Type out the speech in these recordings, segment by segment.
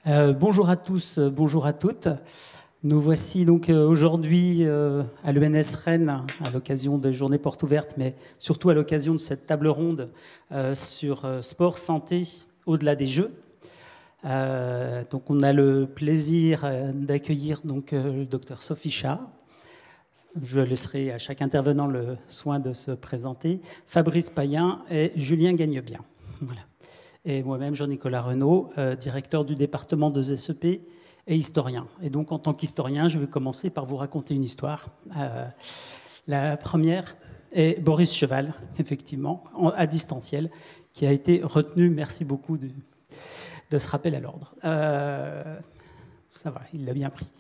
Bonjour à tous, bonjour à toutes. Nous voici donc aujourd'hui à l'ENS Rennes à l'occasion des journées portes ouvertes, mais surtout à l'occasion de cette table ronde sur sport, santé, au-delà des Jeux. Donc on a le plaisir d'accueillir donc le docteur Sophie Chat. Je laisserai à chaque intervenant le soin de se présenter. Fabrice Payen et Julien Gagnebien. Voilà. Et moi-même, Jean-Nicolas Renaud, directeur du département de SEP et historien. Et donc, en tant qu'historien, je vais commencer par vous raconter une histoire. La première est Boris Cheval, effectivement, à distanciel, qui a été retenu. Merci beaucoup de ce rappel à l'ordre. Ça va, il l'a bien pris.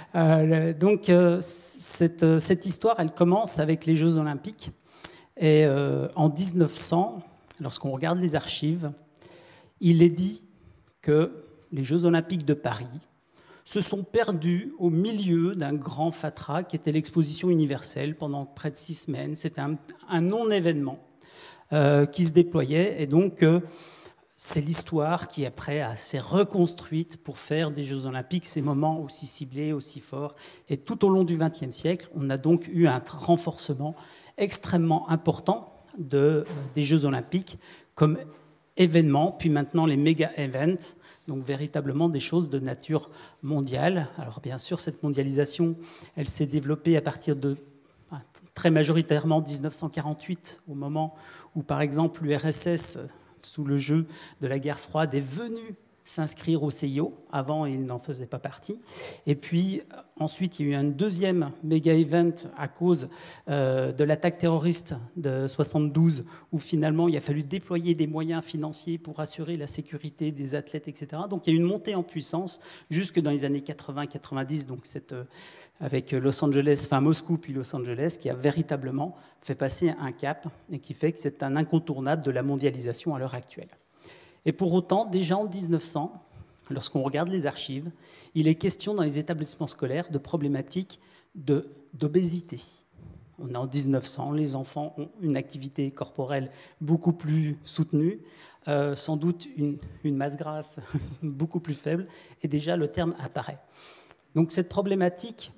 Cette histoire, elle commence avec les Jeux Olympiques. Et en 1900, lorsqu'on regarde les archives, il est dit que les Jeux Olympiques de Paris se sont perdus au milieu d'un grand fatras qui était l'exposition universelle pendant près de 6 semaines. C'était un non-événement qui se déployait. Et donc, c'est l'histoire qui, après, s'est reconstruite pour faire des Jeux Olympiques ces moments aussi ciblés, aussi forts. Et tout au long du XXe siècle, on a donc eu un renforcement extrêmement important des Jeux Olympiques comme événements, puis maintenant les méga-events, donc véritablement des choses de nature mondiale. Alors bien sûr, cette mondialisation, elle s'est développée à partir de très majoritairement 1948, au moment où, par exemple, l'URSS, sous le jeu de la guerre froide, est venue s'inscrire au CIO. Avant, il n'en faisait pas partie. Et puis, ensuite, il y a eu un deuxième méga-event à cause de l'attaque terroriste de 72, où finalement, il a fallu déployer des moyens financiers pour assurer la sécurité des athlètes, etc. Donc, il y a eu une montée en puissance jusque dans les années 80-90, donc avec Los Angeles, enfin Moscou puis Los Angeles, qui a véritablement fait passer un cap et qui fait que c'est un incontournable de la mondialisation à l'heure actuelle. Et pour autant, déjà en 1900, lorsqu'on regarde les archives, il est question dans les établissements scolaires de problématiques d'obésité. On est en 1900, les enfants ont une activité corporelle beaucoup plus soutenue, sans doute une masse grasse beaucoup plus faible, et déjà le terme apparaît. Donc cette problématique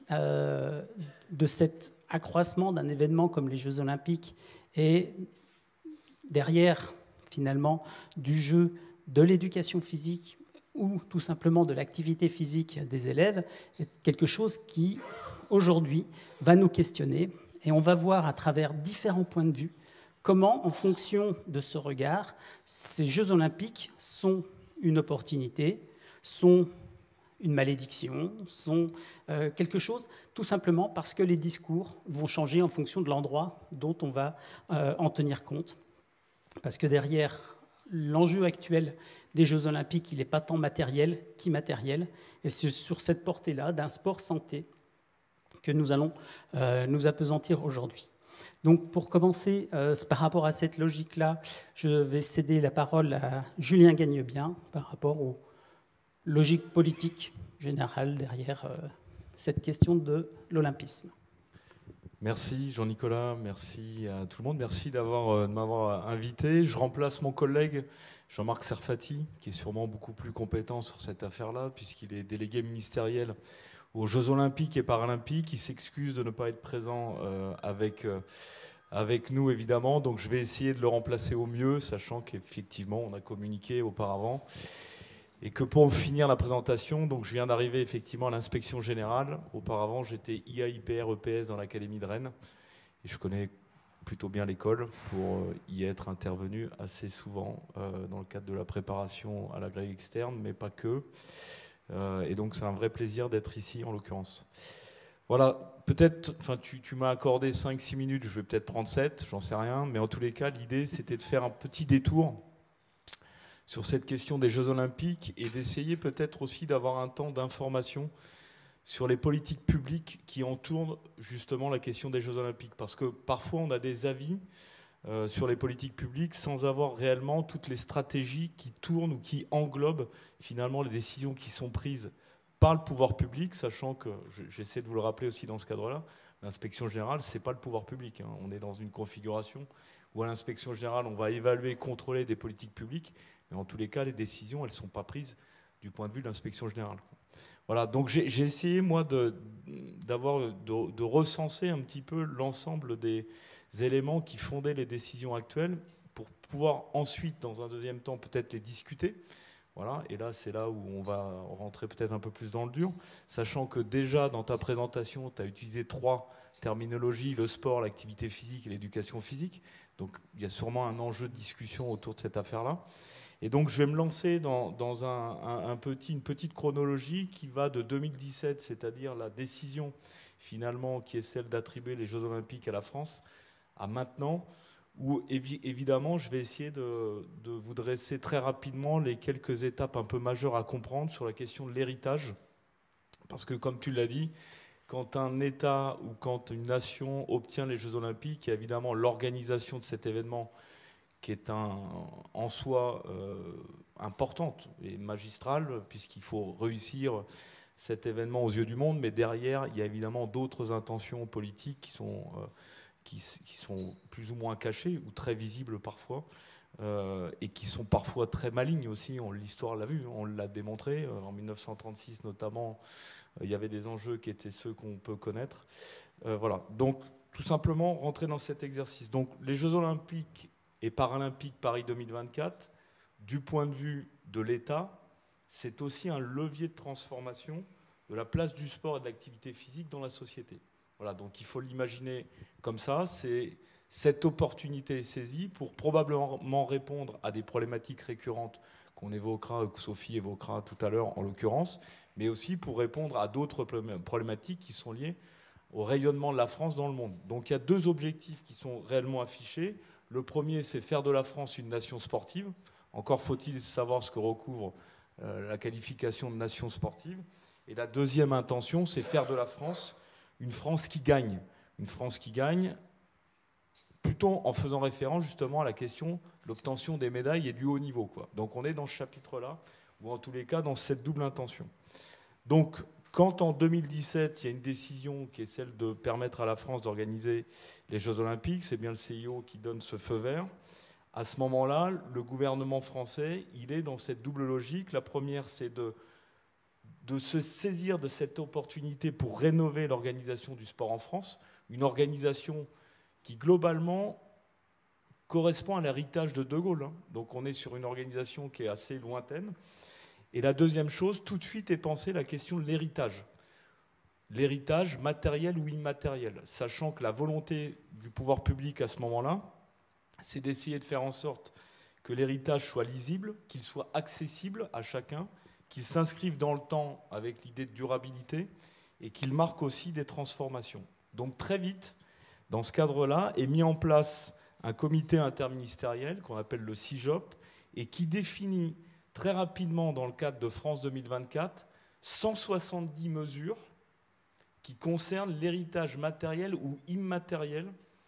de cet accroissement d'un événement comme les Jeux Olympiques est derrière finalement du jeu de l'éducation physique ou tout simplement de l'activité physique des élèves est quelque chose qui, aujourd'hui, va nous questionner et on va voir à travers différents points de vue comment, en fonction de ce regard, ces Jeux Olympiques sont une opportunité, sont une malédiction, sont quelque chose tout simplement parce que les discours vont changer en fonction de l'endroit dont on va en tenir compte. Parce que derrière l'enjeu actuel des Jeux Olympiques, il n'est pas tant matériel qu'immatériel. Et c'est sur cette portée-là d'un sport santé que nous allons nous appesantir aujourd'hui. Donc pour commencer, par rapport à cette logique-là, je vais céder la parole à Julien Gagnebien par rapport aux logiques politiques générales derrière cette question de l'olympisme. Merci Jean-Nicolas, merci à tout le monde, merci de m'avoir invité. Je remplace mon collègue Jean-Marc Serfati, qui est sûrement beaucoup plus compétent sur cette affaire-là, puisqu'il est délégué ministériel aux Jeux Olympiques et Paralympiques. Il s'excuse de ne pas être présent avec nous, évidemment, donc je vais essayer de le remplacer au mieux, sachant qu'effectivement, on a communiqué auparavant. Et que pour finir la présentation, donc je viens d'arriver effectivement à l'inspection générale. Auparavant, j'étais IA, IPR, EPS dans l'Académie de Rennes. Et je connais plutôt bien l'école pour y être intervenu assez souvent dans le cadre de la préparation à la grille externe, mais pas que. Et donc c'est un vrai plaisir d'être ici en l'occurrence. Voilà, peut-être, enfin tu m'as accordé 5-6 minutes, je vais peut-être prendre 7, j'en sais rien. Mais en tous les cas, l'idée c'était de faire un petit détour sur cette question des Jeux Olympiques et d'essayer peut-être aussi d'avoir un temps d'information sur les politiques publiques qui entourent justement la question des Jeux Olympiques. Parce que parfois on a des avis sur les politiques publiques sans avoir réellement toutes les stratégies qui tournent ou qui englobent finalement les décisions qui sont prises par le pouvoir public, sachant que, j'essaie de vous le rappeler aussi dans ce cadre-là, l'inspection générale, c'est pas le pouvoir public. Hein. On est dans une configuration où à l'inspection générale, on va évaluer, contrôler des politiques publiques, mais en tous les cas, les décisions, elles ne sont pas prises du point de vue de l'inspection générale. Voilà, donc j'ai essayé, moi, de recenser un petit peu l'ensemble des éléments qui fondaient les décisions actuelles pour pouvoir ensuite, dans un deuxième temps, peut-être les discuter. Voilà, et là, c'est là où on va rentrer peut-être un peu plus dans le dur, sachant que déjà, dans ta présentation, tu as utilisé 3 terminologies, le sport, l'activité physique et l'éducation physique. Donc, il y a sûrement un enjeu de discussion autour de cette affaire-là. Et donc, je vais me lancer dans une petite chronologie qui va de 2017, c'est-à-dire la décision, finalement, qui est celle d'attribuer les Jeux Olympiques à la France, à maintenant, où évidemment je vais essayer de vous dresser très rapidement les quelques étapes un peu majeures à comprendre sur la question de l'héritage. Parce que comme tu l'as dit, quand un État ou quand une nation obtient les Jeux Olympiques, il y a évidemment l'organisation de cet événement qui est en soi importante et magistrale, puisqu'il faut réussir cet événement aux yeux du monde, mais derrière, il y a évidemment d'autres intentions politiques qui sont plus ou moins cachées ou très visibles parfois, et qui sont parfois très malignes aussi. L'histoire l'a vu, on l'a démontré. En 1936 notamment, il y avait des enjeux qui étaient ceux qu'on peut connaître. Voilà, donc tout simplement rentrer dans cet exercice. Donc les Jeux Olympiques et Paralympiques Paris 2024, du point de vue de l'État, c'est aussi un levier de transformation de la place du sport et de l'activité physique dans la société. Voilà, donc il faut l'imaginer comme ça, c'est cette opportunité est saisie pour probablement répondre à des problématiques récurrentes qu'on évoquera, que Sophie évoquera tout à l'heure en l'occurrence, mais aussi pour répondre à d'autres problématiques qui sont liées au rayonnement de la France dans le monde. Donc il y a 2 objectifs qui sont réellement affichés. Le premier, c'est faire de la France une nation sportive. Encore faut-il savoir ce que recouvre la qualification de nation sportive. Et la deuxième intention, c'est faire de la France une France qui gagne. Une France qui gagne, plutôt en faisant référence justement à la question de l'obtention des médailles et du haut niveau, quoi. Donc on est dans ce chapitre-là, ou en tous les cas dans cette double intention. Donc quand en 2017, il y a une décision qui est celle de permettre à la France d'organiser les Jeux Olympiques, c'est bien le CIO qui donne ce feu vert. À ce moment-là, le gouvernement français, il est dans cette double logique. La première, c'est de se saisir de cette opportunité pour rénover l'organisation du sport en France, une organisation qui globalement correspond à l'héritage de De Gaulle. Donc on est sur une organisation qui est assez lointaine. Et la deuxième chose, tout de suite est pensée la question de l'héritage. L'héritage matériel ou immatériel, sachant que la volonté du pouvoir public à ce moment-là, c'est d'essayer de faire en sorte que l'héritage soit lisible, qu'il soit accessible à chacun, qu'il s'inscrive dans le temps avec l'idée de durabilité et qu'il marque aussi des transformations. Donc très vite, dans ce cadre-là, est mis en place un comité interministériel qu'on appelle le CIJOP et qui définit très rapidement, dans le cadre de France 2024, 170 mesures qui concernent l'héritage matériel ou immatériel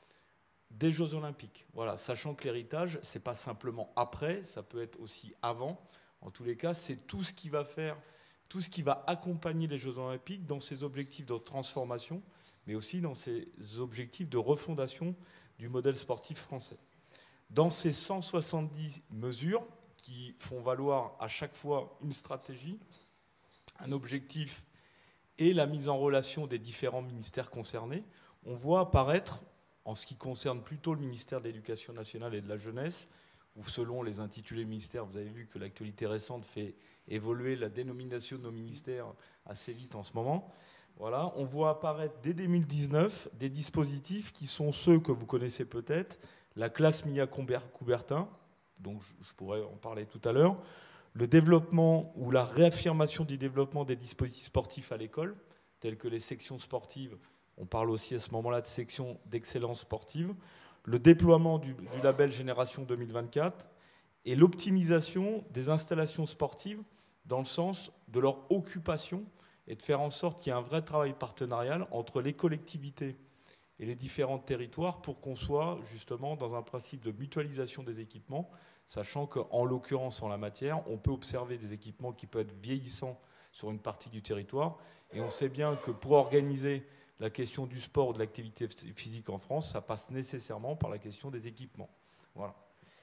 des Jeux Olympiques. Voilà, sachant que l'héritage, ce n'est pas simplement après, ça peut être aussi avant. En tous les cas, c'est tout ce qui va faire, tout ce qui va accompagner les Jeux Olympiques dans ces objectifs de transformation, mais aussi dans ces objectifs de refondation du modèle sportif français. Dans ces 170 mesures qui font valoir à chaque fois une stratégie, un objectif et la mise en relation des différents ministères concernés, on voit apparaître, en ce qui concerne plutôt le ministère de l'Éducation nationale et de la jeunesse, où selon les intitulés ministères, vous avez vu que l'actualité récente fait évoluer la dénomination de nos ministères assez vite en ce moment. Voilà, on voit apparaître dès 2019 des dispositifs qui sont ceux que vous connaissez peut-être, la classe Milla-Coubertin, donc je pourrais en parler tout à l'heure, le développement ou la réaffirmation du développement des dispositifs sportifs à l'école, tels que les sections sportives, on parle aussi à ce moment-là de sections d'excellence sportive, le déploiement du label Génération 2024 et l'optimisation des installations sportives dans le sens de leur occupation et de faire en sorte qu'il y ait un vrai travail partenarial entre les collectivités et les différents territoires pour qu'on soit justement dans un principe de mutualisation des équipements, sachant qu'en l'occurrence, en la matière, on peut observer des équipements qui peuvent être vieillissants sur une partie du territoire. Et on sait bien que pour organiser la question du sport ou de l'activité physique en France, ça passe nécessairement par la question des équipements. Voilà.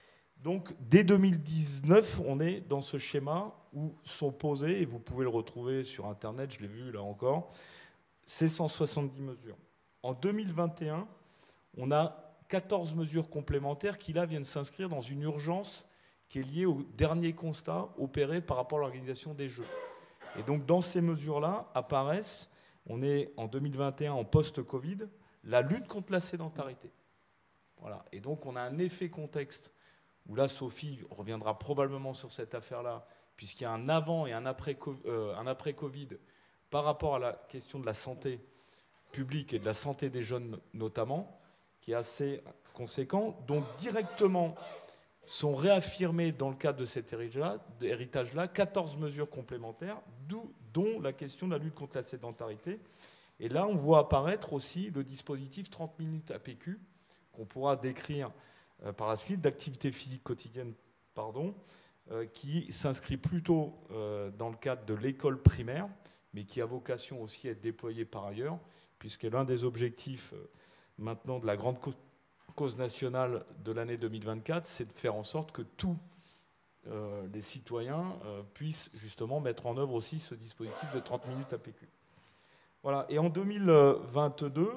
Donc, dès 2019, on est dans ce schéma où sont posées, et vous pouvez le retrouver sur Internet, je l'ai vu là encore, ces 170 mesures. En 2021, on a 14 mesures complémentaires qui, là, viennent s'inscrire dans une urgence qui est liée au dernier constat opéré par rapport à l'organisation des Jeux. Et donc, dans ces mesures-là, apparaissent, on est en 2021 en post-Covid, la lutte contre la sédentarité. Voilà. Et donc, on a un effet contexte où là, Sophie reviendra probablement sur cette affaire-là, puisqu'il y a un avant et un après Covid par rapport à la question de la santé publique et de la santé des jeunes notamment, qui est assez conséquent. Donc, directement, sont réaffirmées dans le cadre de cet héritage-là 14 mesures complémentaires, dont la question de la lutte contre la sédentarité. Et là, on voit apparaître aussi le dispositif 30 minutes APQ, qu'on pourra décrire par la suite, d'activité physique quotidienne, qui s'inscrit plutôt dans le cadre de l'école primaire, mais qui a vocation aussi à être déployé par ailleurs, puisque l'un des objectifs maintenant de la grande cause nationale de l'année 2024, c'est de faire en sorte que tous les citoyens puissent justement mettre en œuvre aussi ce dispositif de 30 minutes APQ. Voilà. Et en 2022,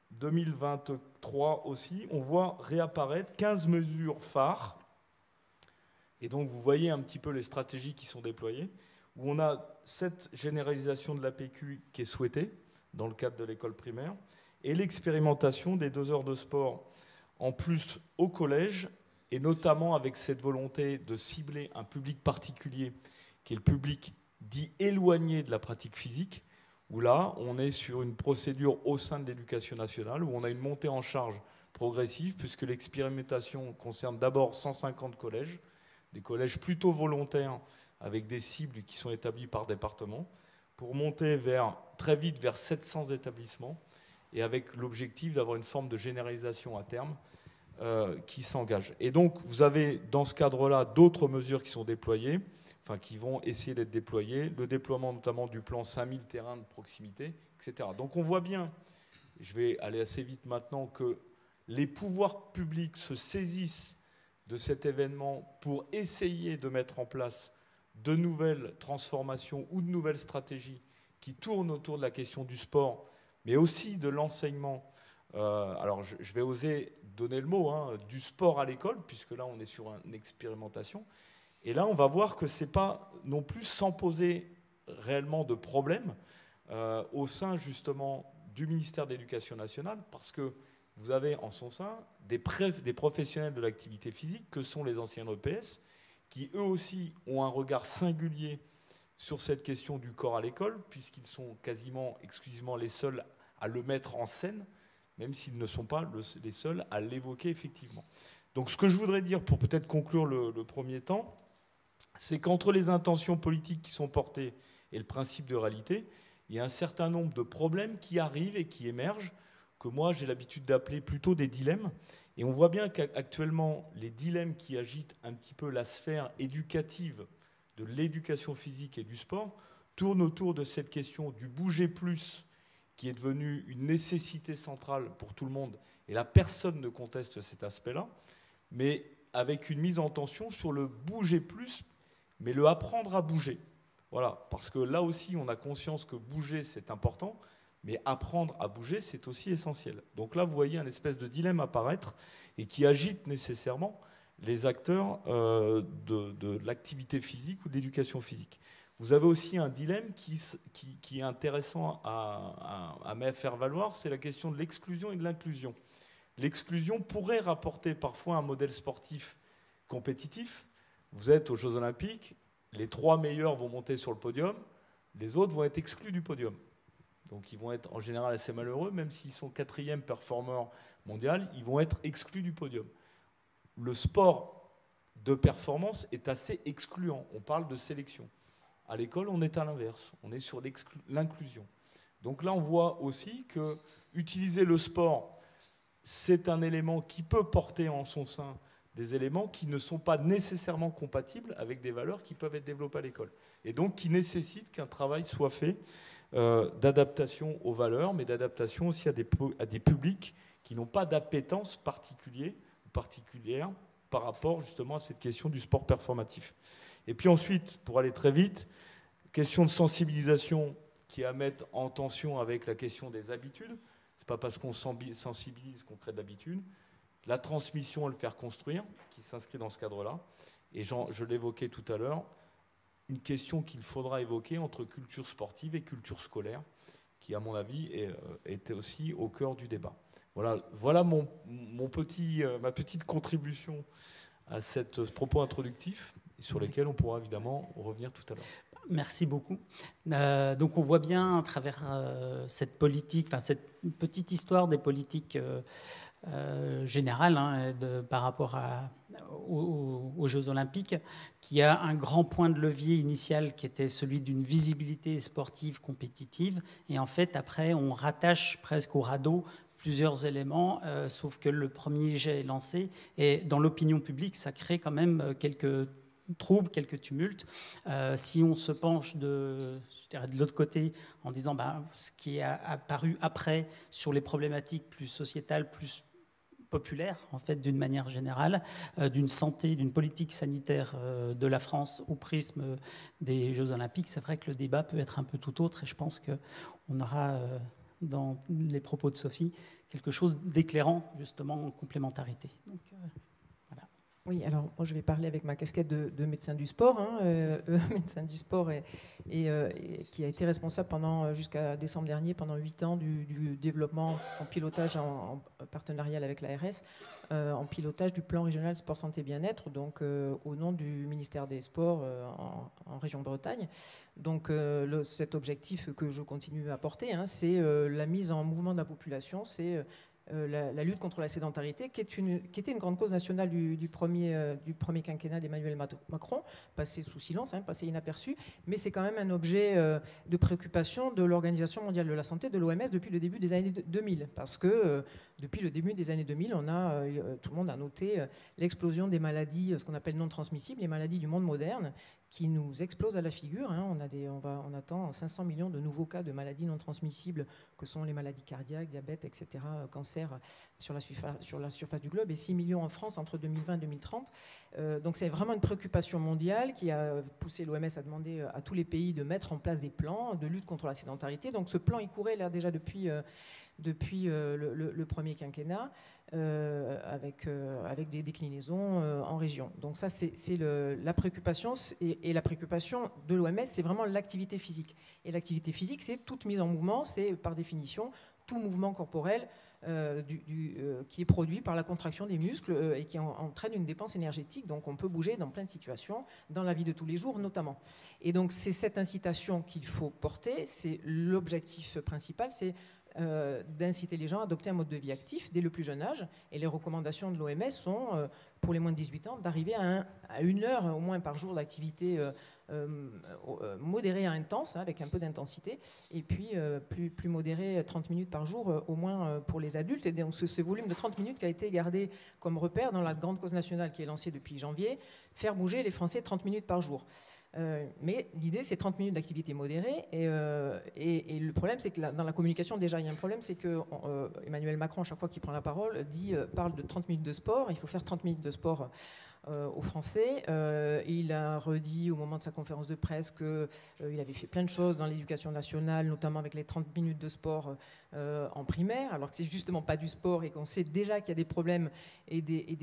2023 aussi, on voit réapparaître 15 mesures phares. Et donc, vous voyez un petit peu les stratégies qui sont déployées, où on a cette généralisation de l'APQ qui est souhaitée dans le cadre de l'école primaire, et l'expérimentation des 2 heures de sport en plus au collège, et notamment avec cette volonté de cibler un public particulier, qui est le public dit éloigné de la pratique physique, où là, on est sur une procédure au sein de l'éducation nationale, où on a une montée en charge progressive, puisque l'expérimentation concerne d'abord 150 collèges, des collèges plutôt volontaires, avec des cibles qui sont établies par département, pour monter très vite vers 700 établissements, et avec l'objectif d'avoir une forme de généralisation à terme qui s'engage. Et donc, vous avez dans ce cadre-là d'autres mesures qui sont déployées, enfin qui vont essayer d'être déployées, le déploiement notamment du plan 5000 terrains de proximité, etc. Donc on voit bien, je vais aller assez vite maintenant, que les pouvoirs publics se saisissent de cet événement pour essayer de mettre en place de nouvelles transformations ou de nouvelles stratégies qui tournent autour de la question du sport, mais aussi de l'enseignement. Alors je vais oser donner le mot, du sport à l'école, puisque là on est sur une expérimentation. Et là on va voir que ce n'est pas non plus sans poser réellement de problème au sein justement du ministère de l'Éducation nationale, parce que vous avez en son sein des professionnels de l'activité physique, que sont les anciens EPS, qui eux aussi ont un regard singulier sur cette question du corps à l'école, puisqu'ils sont quasiment exclusivement les seuls à le mettre en scène, même s'ils ne sont pas les seuls à l'évoquer effectivement. Donc ce que je voudrais dire pour peut-être conclure le premier temps, c'est qu'entre les intentions politiques qui sont portées et le principe de réalité, il y a un certain nombre de problèmes qui arrivent et qui émergent, que moi j'ai l'habitude d'appeler plutôt des dilemmes. Et on voit bien qu'actuellement, les dilemmes qui agitent un petit peu la sphère éducative de l'éducation physique et du sport tournent autour de cette question du bouger plus, qui est devenue une nécessité centrale pour tout le monde. Et là, personne ne conteste cet aspect-là, mais avec une mise en tension sur le bouger plus, mais le apprendre à bouger. Voilà, parce que là aussi, on a conscience que bouger, c'est important, mais apprendre à bouger, c'est aussi essentiel. Donc là, vous voyez un espèce de dilemme apparaître et qui agite nécessairement les acteurs de l'activité physique ou de l'éducation physique. Vous avez aussi un dilemme qui est intéressant à faire valoir, c'est la question de l'exclusion et de l'inclusion. L'exclusion pourrait rapporter parfois un modèle sportif compétitif. Vous êtes aux Jeux Olympiques, les 3 meilleurs vont monter sur le podium, les autres vont être exclus du podium. Donc ils vont être en général assez malheureux, même s'ils sont 4e performeur mondial, ils vont être exclus du podium. Le sport de performance est assez excluant, on parle de sélection. À l'école, on est à l'inverse, on est sur l'inclusion. Donc là, on voit aussi que utiliser le sport, c'est un élément qui peut porter en son sein des éléments qui ne sont pas nécessairement compatibles avec des valeurs qui peuvent être développées à l'école. Et donc qui nécessitent qu'un travail soit fait d'adaptation aux valeurs, mais d'adaptation aussi à des publics qui n'ont pas d'appétence particulière par rapport justement à cette question du sport performatif. Et puis ensuite, pour aller très vite, question de sensibilisation qui est à mettre en tension avec la question des habitudes. C'est pas parce qu'on sensibilise qu'on crée de l'habitude. La transmission et le faire construire, qui s'inscrit dans ce cadre-là. Et je l'évoquais tout à l'heure, une question qu'il faudra évoquer entre culture sportive et culture scolaire, qui, à mon avis, était aussi au cœur du débat. Voilà ma petite contribution à ce propos introductif, sur lesquels on pourra évidemment revenir tout à l'heure. Merci beaucoup. Donc on voit bien à travers cette politique, enfin cette petite histoire des politiques générales par rapport aux Jeux Olympiques, qu'il y a un grand point de levier initial qui était celui d'une visibilité sportive compétitive. Et en fait, après, on rattache presque au radeau plusieurs éléments, sauf que le premier jet est lancé. Et dans l'opinion publique, ça crée quand même quelques troubles, quelques tumultes. Si on se penche de l'autre côté en disant ce qui est apparu après sur les problématiques plus sociétales, plus populaires, en fait, d'une manière générale, d'une santé, d'une politique sanitaire de la France au prisme des Jeux Olympiques, c'est vrai que le débat peut être un peu tout autre, et je pense qu'on aura dans les propos de Sophie quelque chose d'éclairant, justement, en complémentarité. Donc, voilà. Oui, alors moi je vais parler avec ma casquette de médecin du sport, médecin du sport et qui a été responsable jusqu'à décembre dernier, pendant 8 ans, du développement en pilotage en partenariat avec l'ARS, en pilotage du plan régional sport santé bien-être, donc au nom du ministère des Sports en région Bretagne. Donc cet objectif que je continue à porter, c'est la mise en mouvement de la population, c'est la lutte contre la sédentarité, qui était une grande cause nationale du premier quinquennat d'Emmanuel Macron, passé sous silence, passé inaperçu, mais c'est quand même un objet de préoccupation de l'Organisation mondiale de la santé, de l'OMS, depuis le début des années 2000, parce que depuis le début des années 2000, tout le monde a noté l'explosion des maladies, ce qu'on appelle non transmissibles, les maladies du monde moderne, qui nous explosent à la figure. On attend 500 millions de nouveaux cas de maladies non transmissibles, que sont les maladies cardiaques, diabète, etc., cancer sur la surface du globe, et 6 millions en France entre 2020 et 2030. Donc c'est vraiment une préoccupation mondiale qui a poussé l'OMS à demander à tous les pays de mettre en place des plans de lutte contre la sédentarité. Donc ce plan, il courait là déjà depuis le premier quinquennat, avec des déclinaisons en région. Donc ça, c'est la préoccupation, et la préoccupation de l'OMS, c'est vraiment l'activité physique. Et l'activité physique, c'est toute mise en mouvement, c'est par définition tout mouvement corporel qui est produit par la contraction des muscles et qui entraîne une dépense énergétique. Donc on peut bouger dans plein de situations, dans la vie de tous les jours notamment. Et donc c'est cette incitation qu'il faut porter, c'est l'objectif principal, c'est d'inciter les gens à adopter un mode de vie actif dès le plus jeune âge. Et les recommandations de l'OMS sont, pour les moins de 18 ans, d'arriver à 1 heure au moins par jour d'activité modérée à intense, avec un peu d'intensité, et puis plus modérée, 30 minutes par jour au moins pour les adultes. Et donc ce volume de 30 minutes qui a été gardé comme repère dans la grande cause nationale qui est lancée depuis janvier, faire bouger les Français 30 minutes par jour. Mais l'idée, c'est 30 minutes d'activité modérée. Et le problème, c'est que dans la communication, déjà, il y a un problème, c'est que Emmanuel Macron, à chaque fois qu'il prend la parole, parle de 30 minutes de sport. Il faut faire 30 minutes de sport aux Français. Il a redit au moment de sa conférence de presse qu'il avait fait plein de choses dans l'éducation nationale, notamment avec les 30 minutes de sport en primaire, alors que c'est justement pas du sport et qu'on sait déjà qu'il y a des problèmes et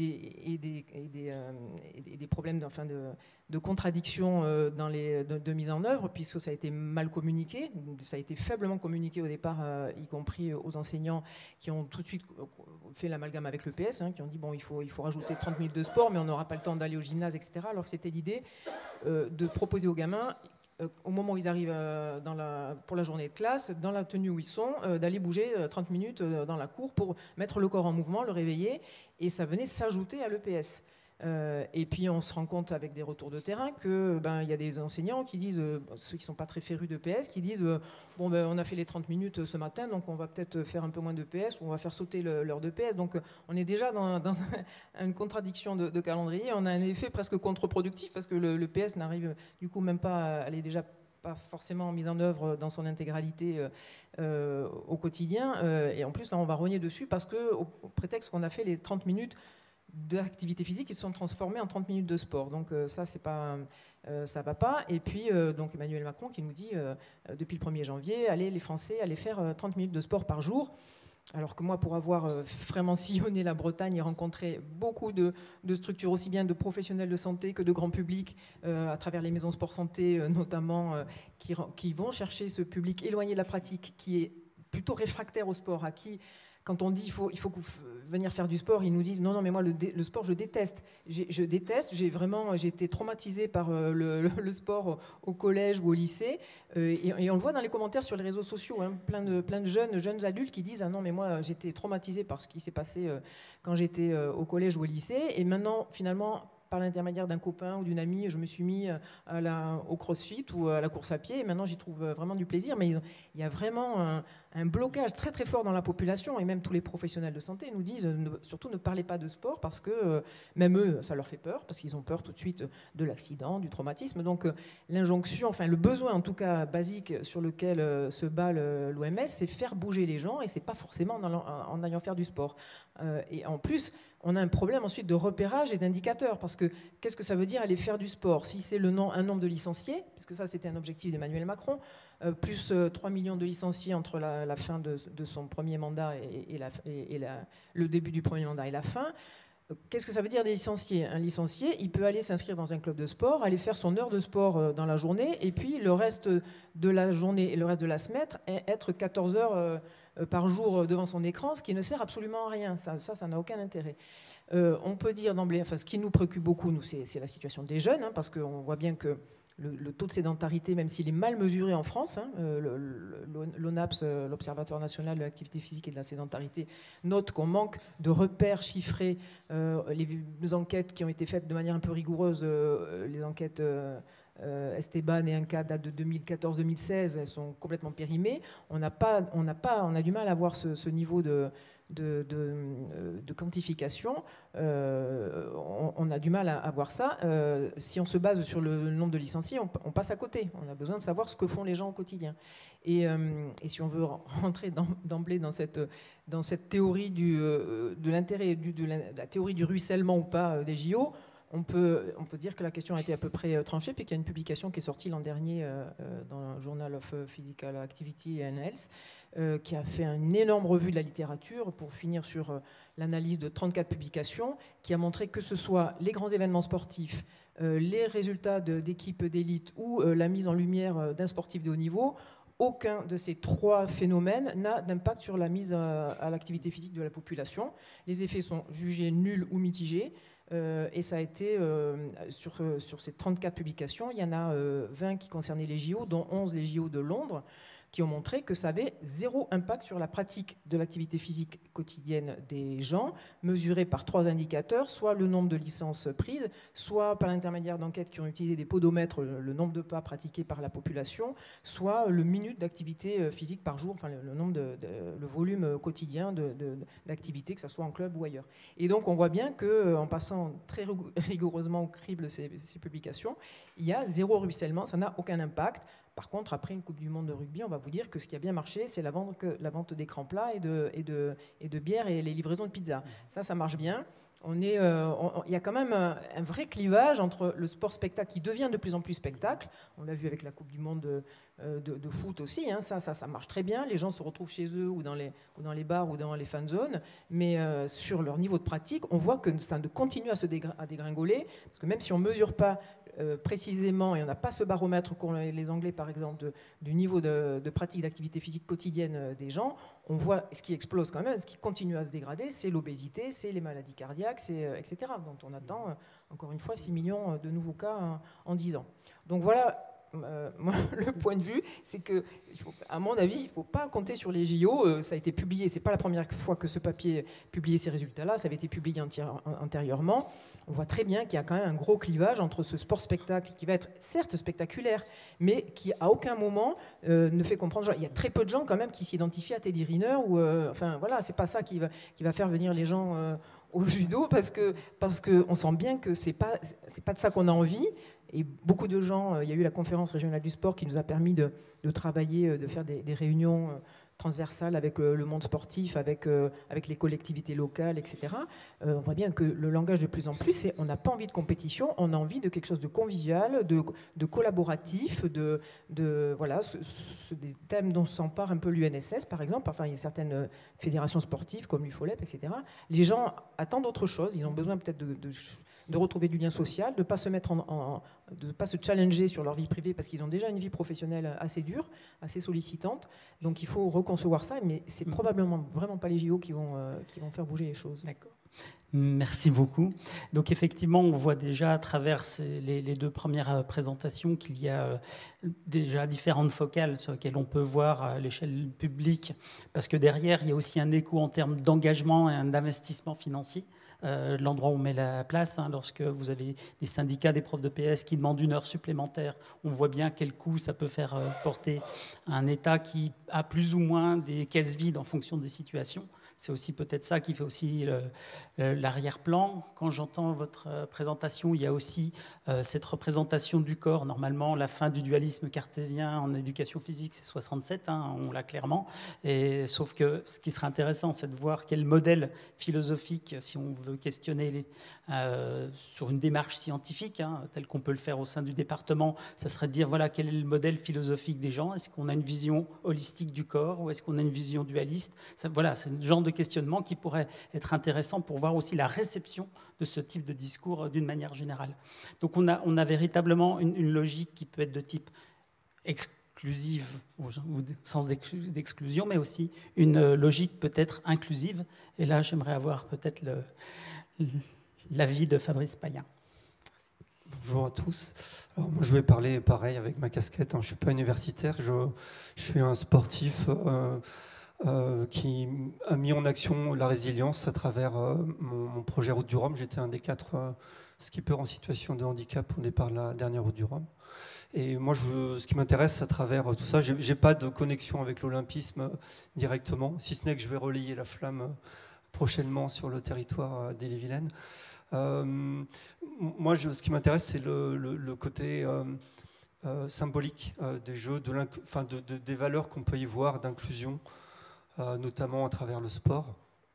des problèmes de contradiction de mise en œuvre, puisque ça a été mal communiqué, ça a été faiblement communiqué au départ, y compris aux enseignants qui ont tout de suite fait l'amalgame avec le PS, qui ont dit bon, il faut rajouter 30 minutes de sport, mais on n'aura pas le temps d'aller au gymnase, etc. Alors que c'était l'idée de proposer aux gamins, au moment où ils arrivent pour la journée de classe, dans la tenue où ils sont, d'aller bouger 30 minutes dans la cour pour mettre le corps en mouvement, le réveiller, et ça venait s'ajouter à l'EPS. Et puis on se rend compte avec des retours de terrain que il y a des enseignants qui disent, ceux qui sont pas très férus de PS, qui disent on a fait les 30 minutes ce matin, donc on va peut-être faire un peu moins de PS, ou on va faire sauter l'heure de PS. Donc on est déjà dans une contradiction de calendrier. On a un effet presque contre-productif, parce que le PS n'arrive du coup même pas, elle est déjà pas forcément mise en œuvre dans son intégralité au quotidien. Et en plus, là, on va rogner dessus parce que, au prétexte qu'on a fait les 30 minutes d'activités physiques qui se sont transformées en 30 minutes de sport. Donc ça, c'est pas, ça va pas. Et puis, donc Emmanuel Macron qui nous dit, depuis le 1er janvier, allez, les Français, allez faire 30 minutes de sport par jour. Alors que moi, pour avoir vraiment sillonné la Bretagne et rencontré beaucoup de structures, aussi bien de professionnels de santé que de grand public, à travers les maisons sport santé notamment, qui vont chercher ce public éloigné de la pratique, qui est plutôt réfractaire au sport, à qui, quand on dit il faut venir faire du sport, ils nous disent non, mais moi le sport je déteste. Je déteste, j'ai été traumatisée par le sport au collège ou au lycée, et on le voit dans les commentaires sur les réseaux sociaux, hein, plein de jeunes adultes qui disent ah non mais moi j'étais traumatisée par ce qui s'est passé quand j'étais au collège ou au lycée, et maintenant finalement par l'intermédiaire d'un copain ou d'une amie, je me suis mis au crossfit ou à la course à pied, et maintenant j'y trouve vraiment du plaisir. Mais il y a vraiment un blocage très très fort dans la population, et même tous les professionnels de santé nous disent surtout ne parlez pas de sport, parce que même eux, ça leur fait peur, parce qu'ils ont peur tout de suite de l'accident, du traumatisme. Donc l'injonction, enfin le besoin en tout cas basique sur lequel se bat l'OMS, c'est faire bouger les gens, et c'est pas forcément en allant faire du sport. Et en plus, on a un problème ensuite de repérage et d'indicateurs, parce que qu'est-ce que ça veut dire aller faire du sport? Si c'est un nombre de licenciés, puisque ça c'était un objectif d'Emmanuel Macron, plus 3 millions de licenciés entre la fin de son premier mandat et le début du premier mandat et la fin. Qu'est-ce que ça veut dire des licenciés? Un licencié, il peut aller s'inscrire dans un club de sport, aller faire son heure de sport dans la journée, et puis le reste de la journée et le reste de la semaine, être 14 heures par jour devant son écran, ce qui ne sert absolument à rien. Ça n'a aucun intérêt. On peut dire d'emblée, enfin, ce qui nous préoccupe beaucoup, nous, c'est la situation des jeunes, hein, parce qu'on voit bien que le taux de sédentarité, même s'il est mal mesuré en France, hein, l'ONAPS, l'Observatoire national de l'activité physique et de la sédentarité, note qu'on manque de repères chiffrés. Les enquêtes qui ont été faites de manière un peu rigoureuse, les enquêtes Esteban et Inca datent de 2014-2016, elles sont complètement périmées. On a du mal à avoir ce niveau de quantification. On a du mal à voir ça. Si on se base sur le nombre de licenciés, on passe à côté. On a besoin de savoir ce que font les gens au quotidien. Et si on veut rentrer d'emblée dans cette théorie de l'intérêt, de la théorie du ruissellement ou pas des JO, on peut dire que la question a été à peu près tranchée, puis qu'il y a une publication qui est sortie l'an dernier dans le Journal of Physical Activity and Health, qui a fait une énorme revue de la littérature pour finir sur l'analyse de 34 publications, qui a montré que ce soit les grands événements sportifs, les résultats d'équipes d'élite ou la mise en lumière d'un sportif de haut niveau, aucun de ces trois phénomènes n'a d'impact sur la mise à l'activité physique de la population. Les effets sont jugés nuls ou mitigés. Et ça a été, sur ces 34 publications, il y en a 20 qui concernaient les JO, dont 11 les JO de Londres, qui ont montré que ça avait zéro impact sur la pratique de l'activité physique quotidienne des gens, mesurée par trois indicateurs, soit le nombre de licences prises, soit par l'intermédiaire d'enquêtes qui ont utilisé des podomètres, le nombre de pas pratiqués par la population, soit le minute d'activité physique par jour, enfin le volume quotidien d'activité, que ce soit en club ou ailleurs. Et donc on voit bien qu'en passant très rigoureusement au crible ces publications, il y a zéro ruissellement, ça n'a aucun impact. Par contre, après une Coupe du Monde de rugby, on va vous dire que ce qui a bien marché, c'est la vente d'écrans plats et de bière et les livraisons de pizza. Ça marche bien. Il y a quand même un vrai clivage entre le sport spectacle qui devient de plus en plus spectacle. On l'a vu avec la Coupe du Monde de foot aussi. Hein, ça marche très bien. Les gens se retrouvent chez eux ou dans les bars ou dans les fan zones. Mais sur leur niveau de pratique, on voit que ça continue à dégringoler. Parce que même si on ne mesure pas précisément, et on n'a pas ce baromètre qu'ont les Anglais par exemple du niveau de pratique d'activité physique quotidienne des gens, on voit ce qui explose quand même, ce qui continue à se dégrader, c'est l'obésité, c'est les maladies cardiaques, etc. Donc on attend encore une fois 6 millions de nouveaux cas en 10 ans. Donc voilà. Moi, le point de vue, c'est que, à mon avis, il ne faut pas compter sur les JO. Ça a été publié, c'est pas la première fois que ce papier publiait ces résultats-là, ça avait été publié antérieurement. On voit très bien qu'il y a quand même un gros clivage entre ce sport-spectacle qui va être certes spectaculaire, mais qui à aucun moment ne fait comprendre. Il y a très peu de gens quand même qui s'identifient à Teddy Riner, ou enfin voilà, c'est pas ça qui va faire venir les gens au judo, parce que on sent bien que c'est pas de ça qu'on a envie. et beaucoup de gens, il y a eu la conférence régionale du sport qui nous a permis de travailler, de faire des réunions transversales avec le monde sportif, avec les collectivités locales, etc. On voit bien que le langage de plus en plus, c'est on n'a pas envie de compétition, on a envie de quelque chose de convivial, de collaboratif, voilà, des thèmes dont s'empare un peu l'UNSS, par exemple. Enfin, il y a certaines fédérations sportives comme l'UFOLEP, etc. Les gens attendent autre chose, ils ont besoin peut-être de retrouver du lien social, de ne pas se mettre de pas se challenger sur leur vie privée parce qu'ils ont déjà une vie professionnelle assez dure, assez sollicitante. Donc il faut reconcevoir ça, mais c'est probablement vraiment pas les JO qui vont faire bouger les choses. D'accord. Merci beaucoup. Donc effectivement, on voit déjà à travers les deux premières présentations qu'il y a déjà différentes focales sur lesquelles on peut voir à l'échelle publique, parce que derrière, il y a aussi un écho en termes d'engagement et d'investissement financier. L'endroit où on met la place, lorsque vous avez des syndicats, des profs de PS qui demandent 1 heure supplémentaire, on voit bien quel coût ça peut faire porter à un État qui a plus ou moins des caisses vides en fonction des situations. C'est aussi peut-être ça qui fait aussi l'arrière-plan. Quand j'entends votre présentation, il y a aussi cette représentation du corps. Normalement, la fin du dualisme cartésien en éducation physique, c'est 67, on l'a clairement. Et, sauf que ce qui serait intéressant, c'est de voir quel modèle philosophique, si on veut questionner sur une démarche scientifique, tel qu'on peut le faire au sein du département, ça serait de dire, voilà, quel est le modèle philosophique des gens. Est-ce qu'on a une vision holistique du corps ou est-ce qu'on a une vision dualiste? Voilà, c'est le genre de questionnement qui pourrait être intéressant pour voir aussi la réception de ce type de discours d'une manière générale. Donc on a véritablement une logique qui peut être de type exclusive, ou sens d'exclusion, mais aussi une logique peut-être inclusive. Et là, j'aimerais avoir peut-être l'avis de Fabrice Payen. Bonjour à tous. Alors moi, je vais parler pareil avec ma casquette. Je ne suis pas universitaire, je suis un sportif qui a mis en action la résilience à travers mon projet Route du Rhum. J'étais un des 4 skippers en situation de handicap au départ de la dernière Route du Rhum. Et moi, ce qui m'intéresse à travers tout ça, je n'ai pas de connexion avec l'olympisme directement, si ce n'est que je vais relayer la flamme prochainement sur le territoire d'Ille-et-Vilaine. Moi, ce qui m'intéresse, c'est le côté symbolique des jeux, des valeurs qu'on peut y voir d'inclusion, notamment à travers le sport,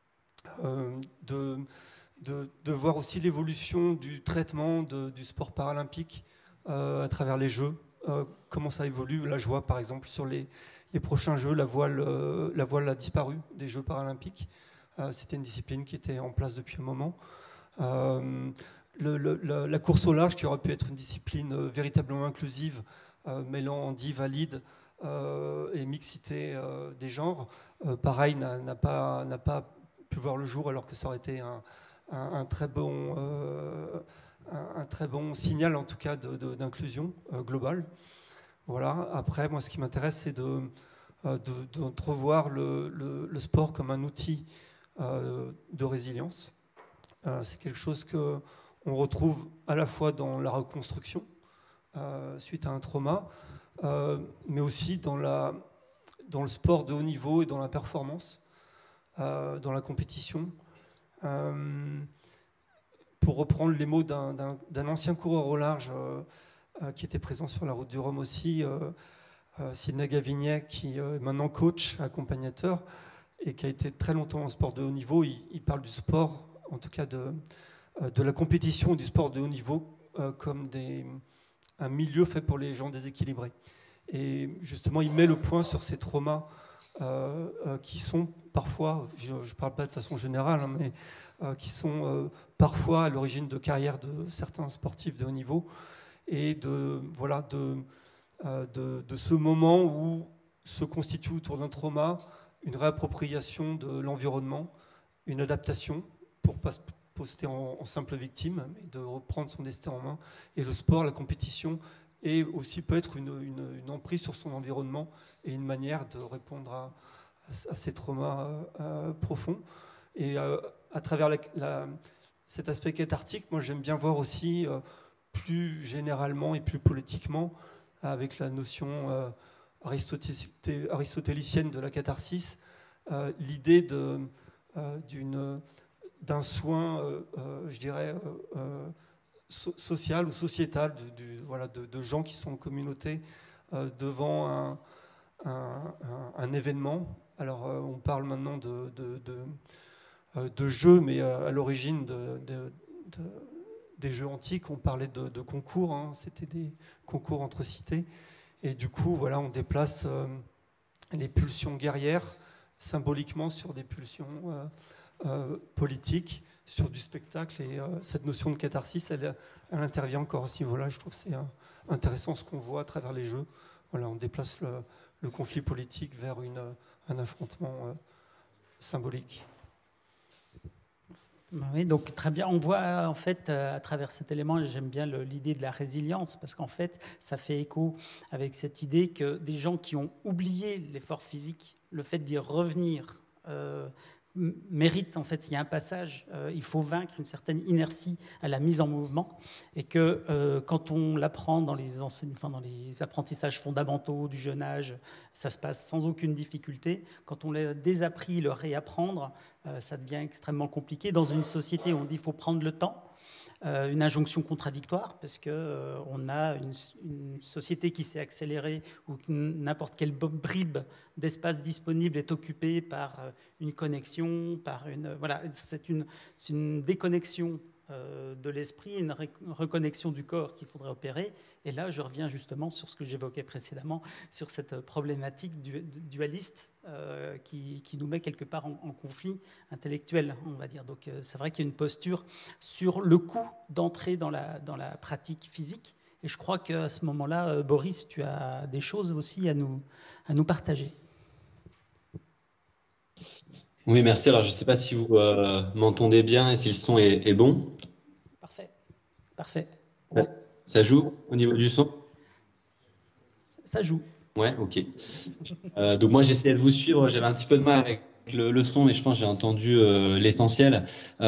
de voir aussi l'évolution du traitement du sport paralympique à travers les jeux, comment ça évolue. Là, je vois par exemple sur les prochains jeux, la voile a disparu des Jeux paralympiques. C'était une discipline qui était en place depuis un moment. La course au large, qui aurait pu être une discipline véritablement inclusive, mêlant handi, valide et mixité des genres, pareil, n'a pas pu voir le jour, alors que ça aurait été un très bon signal, en tout cas, d'inclusion globale. Voilà. Après, moi, ce qui m'intéresse, c'est d'entrevoir le sport comme un outil de résilience. C'est quelque chose qu'on retrouve à la fois dans la reconstruction suite à un trauma, mais aussi dans le sport de haut niveau et dans la performance, dans la compétition. Pour reprendre les mots d'un ancien coureur au large qui était présent sur la Route du Rhum aussi, Sidney Gavignet, qui est maintenant coach, accompagnateur, et qui a été très longtemps en sport de haut niveau. Il parle du sport, en tout cas de la compétition du sport de haut niveau, comme un milieu fait pour les gens déséquilibrés. Et justement, il met le point sur ces traumas qui sont parfois, je ne parle pas de façon générale, mais qui sont parfois à l'origine de carrières de certains sportifs de haut niveau, et de ce moment où se constitue autour d'un trauma une réappropriation de l'environnement, une adaptation pour ne pas se poster en simple victime, mais de reprendre son destin en main. Et le sport, la compétition, et aussi peut être une emprise sur son environnement et une manière de répondre à ces traumas profonds. Et à travers cet aspect cathartique, moi j'aime bien voir aussi plus généralement et plus politiquement, avec la notion aristotélicienne de la catharsis, l'idée d'un soin, je dirais, sociale ou sociétale voilà, de gens qui sont en communauté devant un événement. Alors on parle maintenant de jeux, mais à l'origine des jeux antiques, on parlait de concours, hein, c'était des concours entre cités. Et du coup, voilà, on déplace les pulsions guerrières symboliquement sur des pulsions politiques, sur du spectacle. Et cette notion de catharsis, elle intervient encore à ce niveau-là. Je trouve que c'est intéressant ce qu'on voit à travers les jeux. Voilà, on déplace le conflit politique vers un affrontement symbolique. Oui, donc très bien. On voit en fait à travers cet élément, j'aime bien l'idée de la résilience, parce qu'en fait, ça fait écho avec cette idée que des gens qui ont oublié l'effort physique, le fait d'y revenir, mérite, en fait, il y a un passage, il faut vaincre une certaine inertie à la mise en mouvement, et que quand on l'apprend dans les apprentissages fondamentaux du jeune âge, ça se passe sans aucune difficulté. Quand on l'a désappris, le réapprendre, ça devient extrêmement compliqué. Dans une société où on dit qu'il faut prendre le temps, une injonction contradictoire, parce qu'on a une société qui s'est accélérée, où n'importe quelle bribe d'espace disponible est occupée par une connexion, voilà, c'est une déconnexion de l'esprit, une reconnexion du corps qu'il faudrait opérer. Et là, je reviens justement sur ce que j'évoquais précédemment, sur cette problématique dualiste qui nous met quelque part en conflit intellectuel, on va dire. Donc c'est vrai qu'il y a une posture sur le coût d'entrer dans la pratique physique. Et je crois qu'à ce moment-là, Boris, tu as des choses aussi à nous partager. Oui, merci. Alors, je ne sais pas si vous m'entendez bien et si le son est bon. Parfait. Ça joue au niveau du son? Ça joue. Ouais, ok. Donc moi, j'essayais de vous suivre. J'avais un petit peu de mal avec le son, mais je pense que j'ai entendu l'essentiel.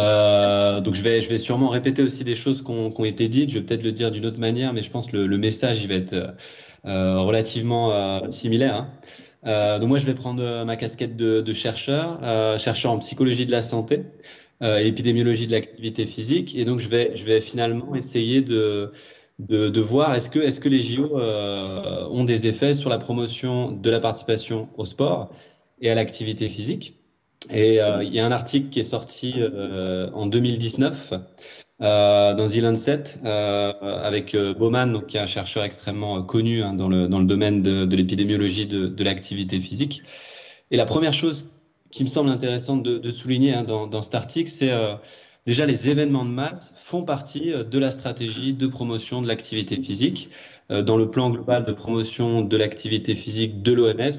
Donc je vais sûrement répéter aussi des choses qui ont été dites. Je vais peut-être le dire d'une autre manière, mais je pense que le message, il va être relativement similaire, hein. Donc moi, je vais prendre ma casquette de chercheur en psychologie de la santé, épidémiologie de l'activité physique. Et donc, je vais finalement essayer de voir est-ce que les JO ont des effets sur la promotion de la participation au sport et à l'activité physique. Et il y a un article qui est sorti en 2019 dans The Lancet avec Baumann, donc, qui est un chercheur extrêmement connu, hein, dans le domaine de l'épidémiologie de l'activité physique. Et la première chose qui me semble intéressante de souligner, hein, dans cet article, c'est déjà les événements de masse font partie de la stratégie de promotion de l'activité physique. Dans le plan global de promotion de l'activité physique de l'OMS,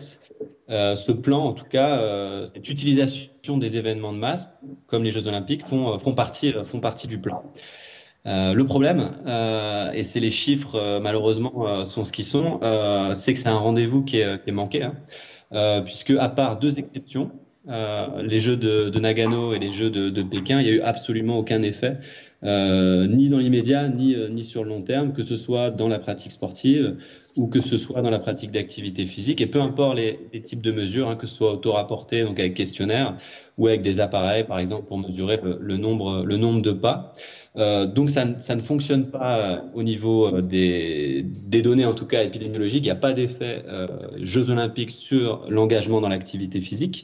ce plan, en tout cas, cette utilisation des événements de masse, comme les Jeux Olympiques, font partie du plan. Le problème, et c'est les chiffres malheureusement sont ce qu'ils sont, c'est que c'est un rendez-vous qui est manqué, hein, puisque à part deux exceptions, les Jeux de Nagano et les Jeux de Pékin, il n'y a eu absolument aucun effet, ni dans l'immédiat, ni sur le long terme, que ce soit dans la pratique sportive ou que ce soit dans la pratique d'activité physique, et peu importe les types de mesures, hein, que ce soit auto-rapporté, donc avec questionnaire, ou avec des appareils, par exemple, pour mesurer le nombre de pas. Donc ça ne fonctionne pas au niveau des données, en tout cas épidémiologiques. Il n'y a pas d'effet Jeux Olympiques sur l'engagement dans l'activité physique.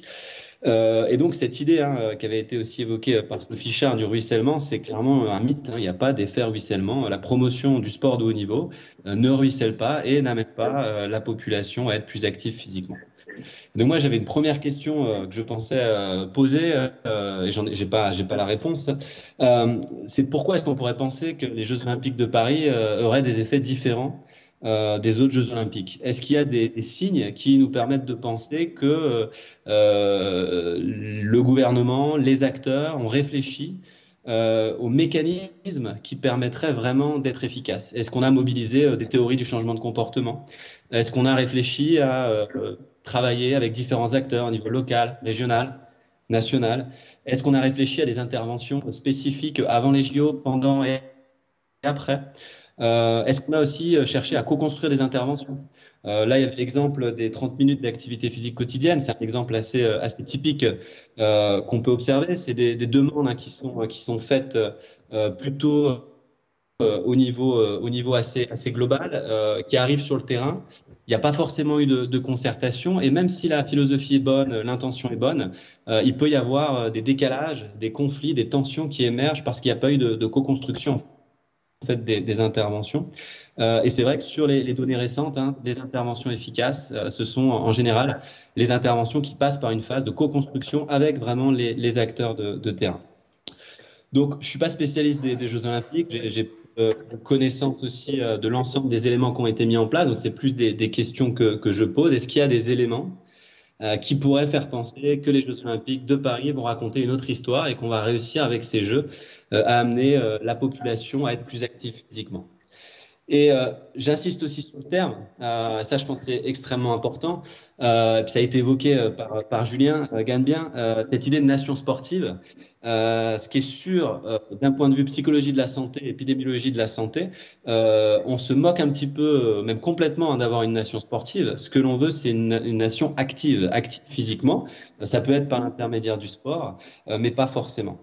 Et donc cette idée, hein, qui avait été aussi évoquée par Sophie Char du ruissellement, c'est clairement un mythe, hein. Il n'y a pas d'effet ruissellement. La promotion du sport de haut niveau ne ruisselle pas et n'amène pas la population à être plus active physiquement. Donc moi j'avais une première question que je pensais poser, et j'ai pas la réponse. C'est pourquoi est-ce qu'on pourrait penser que les Jeux Olympiques de Paris auraient des effets différents des autres Jeux Olympiques? Est-ce qu'il y a des signes qui nous permettent de penser que le gouvernement, les acteurs ont réfléchi aux mécanismes qui permettraient vraiment d'être efficaces? Est-ce qu'on a mobilisé des théories du changement de comportement? Est-ce qu'on a réfléchi à travailler avec différents acteurs au niveau local, régional, national? Est-ce qu'on a réfléchi à des interventions spécifiques avant les JO, pendant et après? Est-ce qu'on a aussi cherché à co-construire des interventions? Là, il y avait l'exemple des 30 minutes d'activité physique quotidienne. C'est un exemple assez typique qu'on peut observer. C'est des demandes, hein, qui sont faites plutôt au niveau assez global, qui arrivent sur le terrain. Il n'y a pas forcément eu de concertation, et même si la philosophie est bonne, l'intention est bonne, il peut y avoir des décalages, des conflits, des tensions qui émergent parce qu'il n'y a pas eu de co-construction en fait, des interventions. Et c'est vrai que sur les données récentes, hein, des interventions efficaces, ce sont en général les interventions qui passent par une phase de co-construction avec vraiment les acteurs de terrain. Donc, je ne suis pas spécialiste des Jeux Olympiques. J'ai connaissance aussi de l'ensemble des éléments qui ont été mis en place. Donc, c'est plus des questions que je pose. Est-ce qu'il y a des éléments qui pourraient faire penser que les Jeux Olympiques de Paris vont raconter une autre histoire et qu'on va réussir avec ces Jeux à amener la population à être plus active physiquement? Et j'insiste aussi sur le terme, ça je pense c'est extrêmement important, et puis ça a été évoqué par Julien Ganbien, cette idée de nation sportive. Ce qui est sûr, d'un point de vue psychologie de la santé, épidémiologie de la santé, on se moque un petit peu, même complètement, hein, d'avoir une nation sportive. Ce que l'on veut, c'est une nation active, active physiquement. Ça peut être par l'intermédiaire du sport, mais pas forcément.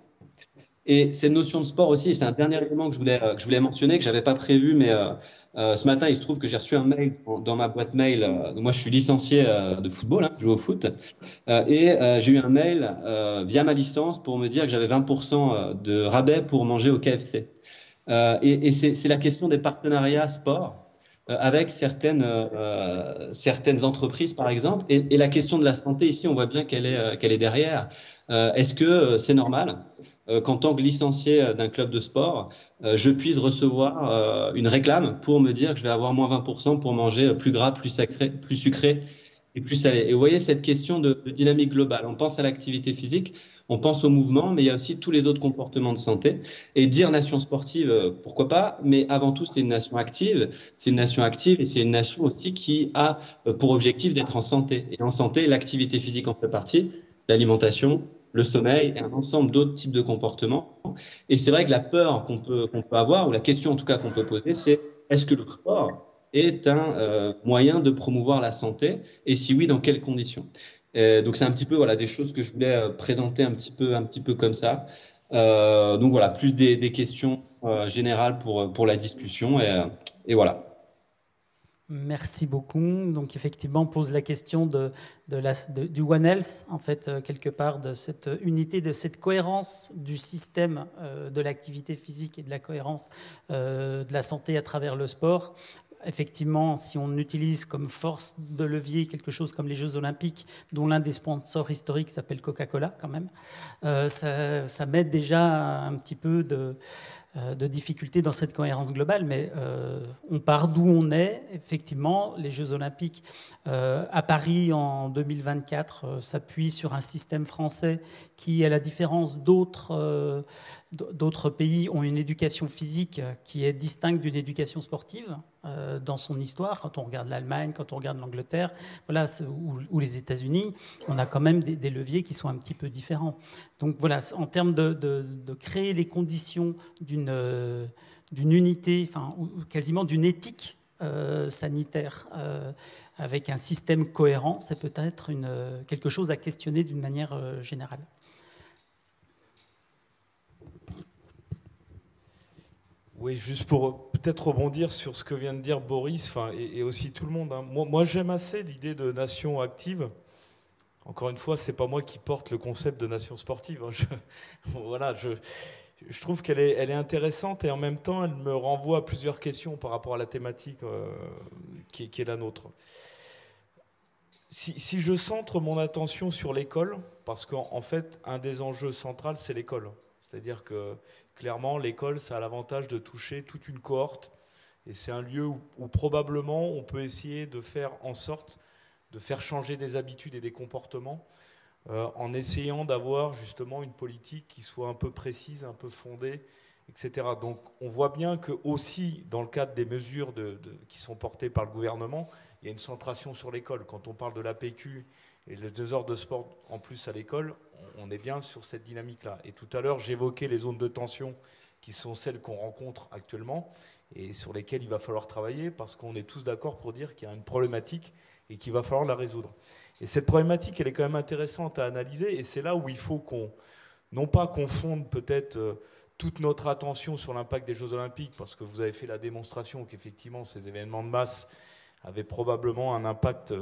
Et cette notion de sport aussi, et c'est un dernier élément que je voulais mentionner, que je n'avais pas prévu, mais ce matin, il se trouve que j'ai reçu un mail dans ma boîte mail. Moi, je suis licencié de football, hein, je joue au foot. Et j'ai eu un mail via ma licence pour me dire que j'avais 20% de rabais pour manger au KFC. Et c'est la question des partenariats sport avec certaines entreprises, par exemple. Et la question de la santé, ici, on voit bien qu'elle est derrière. Est-ce que c'est normal qu'en tant que licencié d'un club de sport, je puisse recevoir une réclame pour me dire que je vais avoir moins 20% pour manger plus gras, plus sucré et plus salé? Et vous voyez cette question de dynamique globale. On pense à l'activité physique, on pense au mouvement, mais il y a aussi tous les autres comportements de santé. Et dire nation sportive, pourquoi pas, mais avant tout, c'est une nation active. C'est une nation active et c'est une nation aussi qui a pour objectif d'être en santé. Et en santé, l'activité physique en fait partie, l'alimentation, le sommeil et un ensemble d'autres types de comportements. Et c'est vrai que la peur qu'on peut avoir, ou la question en tout cas qu'on peut poser, c'est est-ce que le sport est un moyen de promouvoir la santé? Et si oui, dans quelles conditions? Donc c'est un petit peu voilà, des choses que je voulais présenter un petit peu comme ça. Donc voilà, plus des questions générales pour la discussion. Et voilà. Merci beaucoup. Donc effectivement, on pose la question du One Health, en fait, quelque part, de cette unité, de cette cohérence du système de l'activité physique et de la cohérence de la santé à travers le sport. Effectivement, si on utilise comme force de levier quelque chose comme les Jeux Olympiques, dont l'un des sponsors historiques s'appelle Coca-Cola quand même, ça met déjà un petit peu de difficultés dans cette cohérence globale, mais on part d'où on est. Effectivement, les Jeux Olympiques à Paris en 2024 s'appuient sur un système français qui, à la différence d'autres pays, ont une éducation physique qui est distincte d'une éducation sportive dans son histoire. Quand on regarde l'Allemagne, quand on regarde l'Angleterre, voilà, ou les États-Unis, on a quand même des leviers qui sont un petit peu différents. Donc voilà, en termes de créer les conditions d'une unité, enfin quasiment d'une éthique sanitaire avec un système cohérent, c'est peut-être quelque chose à questionner d'une manière générale. Oui, juste pour peut-être rebondir sur ce que vient de dire Boris, et aussi tout le monde. Hein. Moi, j'aime assez l'idée de nation active. Encore une fois, c'est pas moi qui porte le concept de nation sportive. Hein. Je trouve qu'elle est intéressante et en même temps, elle me renvoie à plusieurs questions par rapport à la thématique qui est la nôtre. Si je centre mon attention sur l'école, parce qu'en fait, un des enjeux centraux, c'est l'école. C'est-à-dire que clairement, l'école, ça a l'avantage de toucher toute une cohorte. Et c'est un lieu où probablement on peut essayer de faire en sorte de faire changer des habitudes et des comportements en essayant d'avoir justement une politique qui soit un peu précise, un peu fondée, etc. Donc on voit bien que aussi dans le cadre des mesures qui sont portées par le gouvernement, il y a une centration sur l'école. Quand on parle de l'APQ et les 2 heures de sport en plus à l'école, on est bien sur cette dynamique-là. Et tout à l'heure, j'évoquais les zones de tension qui sont celles qu'on rencontre actuellement et sur lesquelles il va falloir travailler parce qu'on est tous d'accord pour dire qu'il y a une problématique et qu'il va falloir la résoudre. Et cette problématique, elle est quand même intéressante à analyser et c'est là où il faut qu'on, non pas confonde peut-être toute notre attention sur l'impact des Jeux Olympiques, parce que vous avez fait la démonstration qu'effectivement ces événements de masse avaient probablement un impact